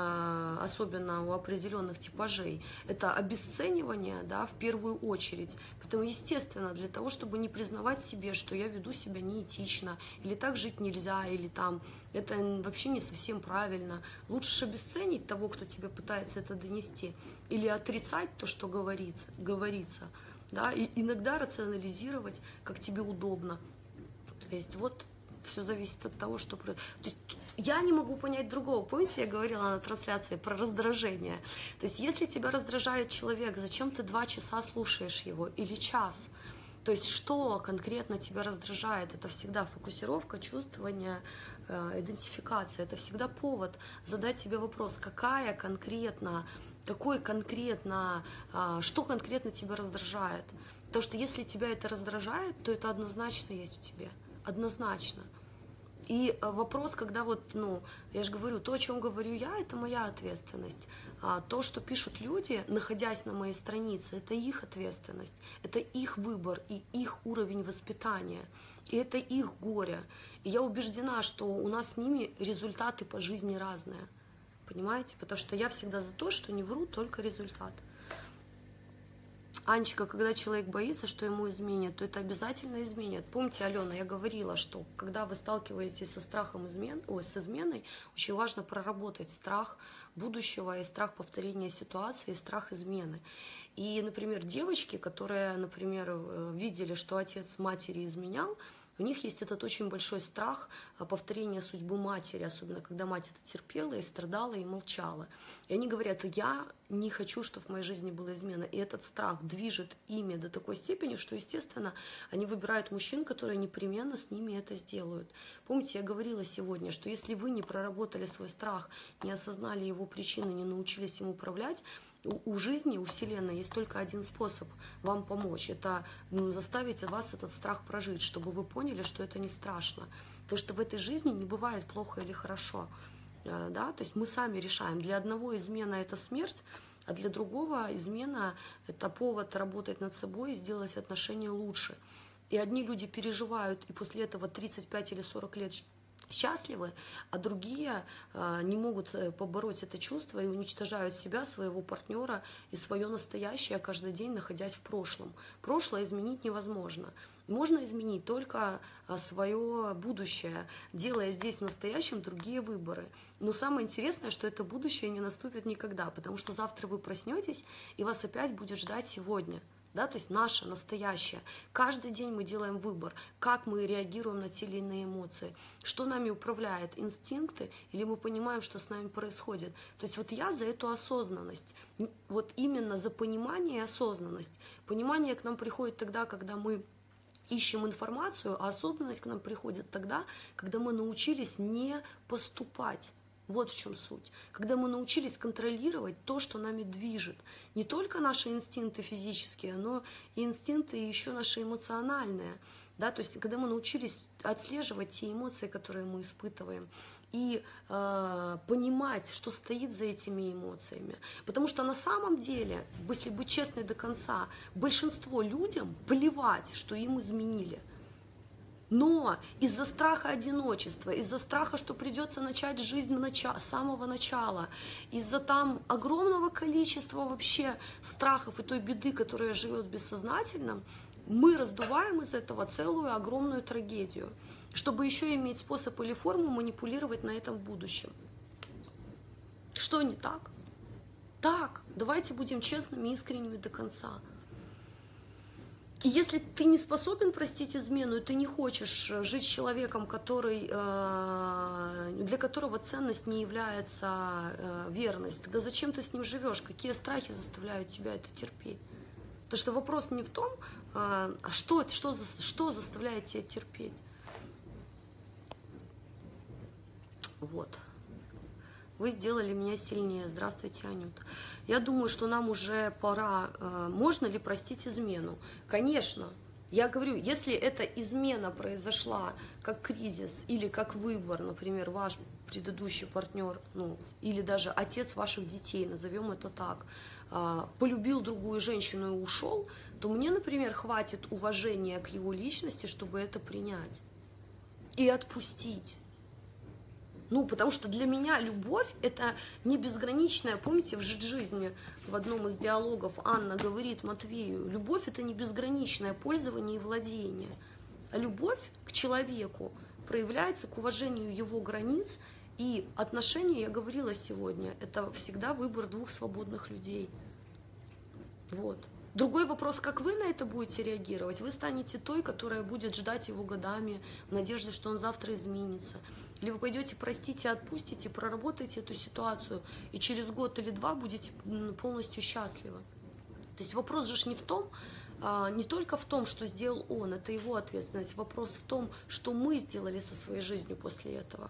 особенно у определенных типажей. Это обесценивание, да, в первую очередь. Поэтому, естественно, для того, чтобы не признавать себе, что я веду себя неэтично, или так жить нельзя, или там это вообще не совсем правильно, лучше же обесценить того, кто тебе пытается это донести, или отрицать то, что говорится, говорится, да, и иногда рационализировать, как тебе удобно. То есть вот все зависит от того, что... То есть я не могу понять другого. Помните, я говорила на трансляции про раздражение? То есть если тебя раздражает человек, зачем ты два часа слушаешь его или час? То есть что конкретно тебя раздражает? Это всегда фокусировка, чувствование, э, идентификация. Это всегда повод задать себе вопрос, какая конкретно, какой конкретно, э, что конкретно тебя раздражает? Потому что если тебя это раздражает, то это однозначно есть в тебе. Однозначно. И вопрос, когда вот, ну, я же говорю, то, о чем говорю я, это моя ответственность. А то, что пишут люди, находясь на моей странице, это их ответственность, это их выбор и их уровень воспитания, и это их горе. И я убеждена, что у нас с ними результаты по жизни разные. Понимаете? Потому что я всегда за то, что не вру, только результат. Анечка, когда человек боится, что ему изменят, то это обязательно изменят. Помните, Алена, я говорила, что когда вы сталкиваетесь со страхом измен, ой, с изменой, очень важно проработать страх будущего и страх повторения ситуации, и страх измены. И, например, девочки, которые, например, видели, что отец матери изменял, у них есть этот очень большой страх повторения судьбы матери, особенно когда мать это терпела и страдала, и молчала. И они говорят, я не хочу, чтобы в моей жизни была измена. И этот страх движет ими до такой степени, что, естественно, они выбирают мужчин, которые непременно с ними это сделают. Помните, я говорила сегодня, что если вы не проработали свой страх, не осознали его причины, не научились им управлять, у жизни, у Вселенной есть только один способ вам помочь. Это заставить вас этот страх прожить, чтобы вы поняли, что это не страшно. Потому что в этой жизни не бывает плохо или хорошо. Да? То есть мы сами решаем. Для одного измена – это смерть, а для другого измена – это повод работать над собой и сделать отношения лучше. И одни люди переживают, и после этого тридцать пять или сорок лет счастливы, а другие э, не могут побороть это чувство и уничтожают себя, своего партнера и свое настоящее, каждый день находясь в прошлом. Прошлое изменить невозможно. Можно изменить только свое будущее, делая здесь в настоящем другие выборы. Но самое интересное, что это будущее не наступит никогда, потому что завтра вы проснетесь, и вас опять будет ждать сегодня. Да, то есть наше, настоящее. Каждый день мы делаем выбор, как мы реагируем на те или иные эмоции, что нами управляет, инстинкты, или мы понимаем, что с нами происходит. То есть вот я за эту осознанность, вот именно за понимание и осознанность. Понимание к нам приходит тогда, когда мы ищем информацию, а осознанность к нам приходит тогда, когда мы научились не поступать. Вот в чем суть. Когда мы научились контролировать то, что нами движет. Не только наши инстинкты физические, но и инстинкты еще наши эмоциональные. Да? То есть когда мы научились отслеживать те эмоции, которые мы испытываем, и э, понимать, что стоит за этими эмоциями. Потому что на самом деле, если быть честной до конца, большинство людям плевать, что им изменили. Но из-за страха одиночества, из-за страха, что придется начать жизнь начала, с самого начала, из-за там огромного количества вообще страхов и той беды, которая живет бессознательно, мы раздуваем из этого целую огромную трагедию, чтобы еще иметь способ или форму манипулировать на этом в будущем. Что не так? Так, давайте будем честными, искренними до конца. И если ты не способен простить измену, и ты не хочешь жить с человеком, который, для которого ценность не является верность, тогда зачем ты с ним живешь? Какие страхи заставляют тебя это терпеть? Потому что вопрос не в том, а что, что, что заставляет тебя терпеть. Вот. Вы сделали меня сильнее. Здравствуйте, Анют. Я думаю, что нам уже пора. Можно ли простить измену? Конечно. Я говорю, если эта измена произошла как кризис или как выбор, например, ваш предыдущий партнер, ну, или даже отец ваших детей, назовем это так, полюбил другую женщину и ушел, то мне, например, хватит уважения к его личности, чтобы это принять и отпустить. Ну, потому что для меня любовь – это не безграничная. Помните, в «Жить жизни» в одном из диалогов Анна говорит Матвею, любовь – это не безграничное пользование и владение. А любовь к человеку проявляется к уважению его границ, и отношения, я говорила сегодня, это всегда выбор двух свободных людей. Вот. Другой вопрос, как вы на это будете реагировать. Вы станете той, которая будет ждать его годами, в надежде, что он завтра изменится. Или вы пойдете, простите, отпустите, проработаете эту ситуацию, и через год или два будете полностью счастливы. То есть вопрос же не в том, не только в том, что сделал он, это его ответственность. Вопрос в том, что мы сделали со своей жизнью после этого.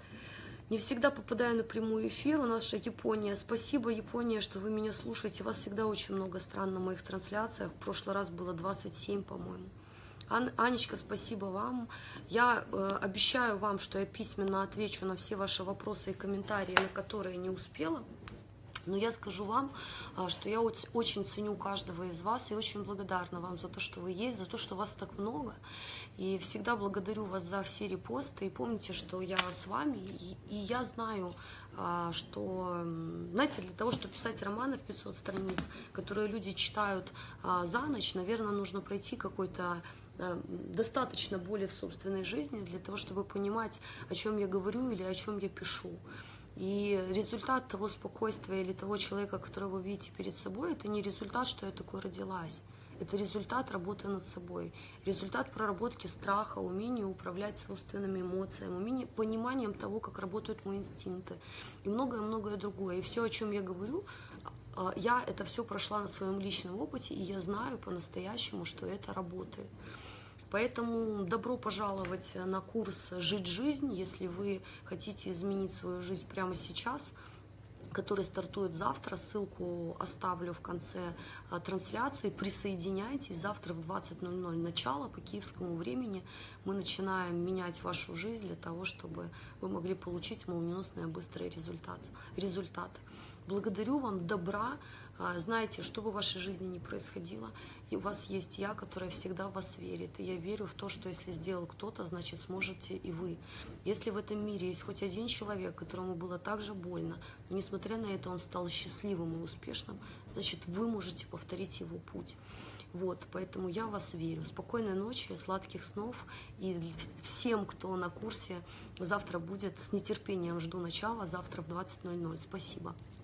Не всегда попадаю на прямой эфир. У нас же Япония. Спасибо, Япония, что вы меня слушаете. Вас всегда очень много стран на моих трансляциях. В прошлый раз было двадцать семь, по-моему. Ан Анечка, спасибо вам. Я э, обещаю вам, что я письменно отвечу на все ваши вопросы и комментарии, на которые не успела. Но я скажу вам, что я очень ценю каждого из вас и очень благодарна вам за то, что вы есть, за то, что вас так много. И всегда благодарю вас за все репосты. И помните, что я с вами, и, и я знаю, что, знаете, для того, чтобы писать романы в пятьсот страниц, которые люди читают за ночь, наверное, нужно пройти какой-то достаточно боли в собственной жизни для того, чтобы понимать, о чем я говорю или о чем я пишу. И результат того спокойствия или того человека, которого вы видите перед собой, это не результат, что я такой родилась. Это результат работы над собой, результат проработки страха, умения управлять собственными эмоциями, умения, пониманием того, как работают мои инстинкты и многое-многое другое. И все, о чем я говорю, я это все прошла на своем личном опыте, и я знаю по-настоящему, что это работает. Поэтому добро пожаловать на курс «Жить жизнь», если вы хотите изменить свою жизнь прямо сейчас, который стартует завтра. Ссылку оставлю в конце трансляции. Присоединяйтесь. Завтра в двадцать ноль ноль начало по киевскому времени. Мы начинаем менять вашу жизнь для того, чтобы вы могли получить молниеносные быстрые результаты. Благодарю вам, добра. Знаете, что бы в вашей жизни ни происходило, и у вас есть я, которая всегда в вас верит. И я верю в то, что если сделал кто-то, значит сможете и вы. Если в этом мире есть хоть один человек, которому было так же больно, но несмотря на это он стал счастливым и успешным, значит вы можете повторить его путь. Вот, поэтому я в вас верю. Спокойной ночи, сладких снов. И всем, кто на курсе, завтра будет, с нетерпением жду начала, завтра в двадцать ноль ноль. Спасибо.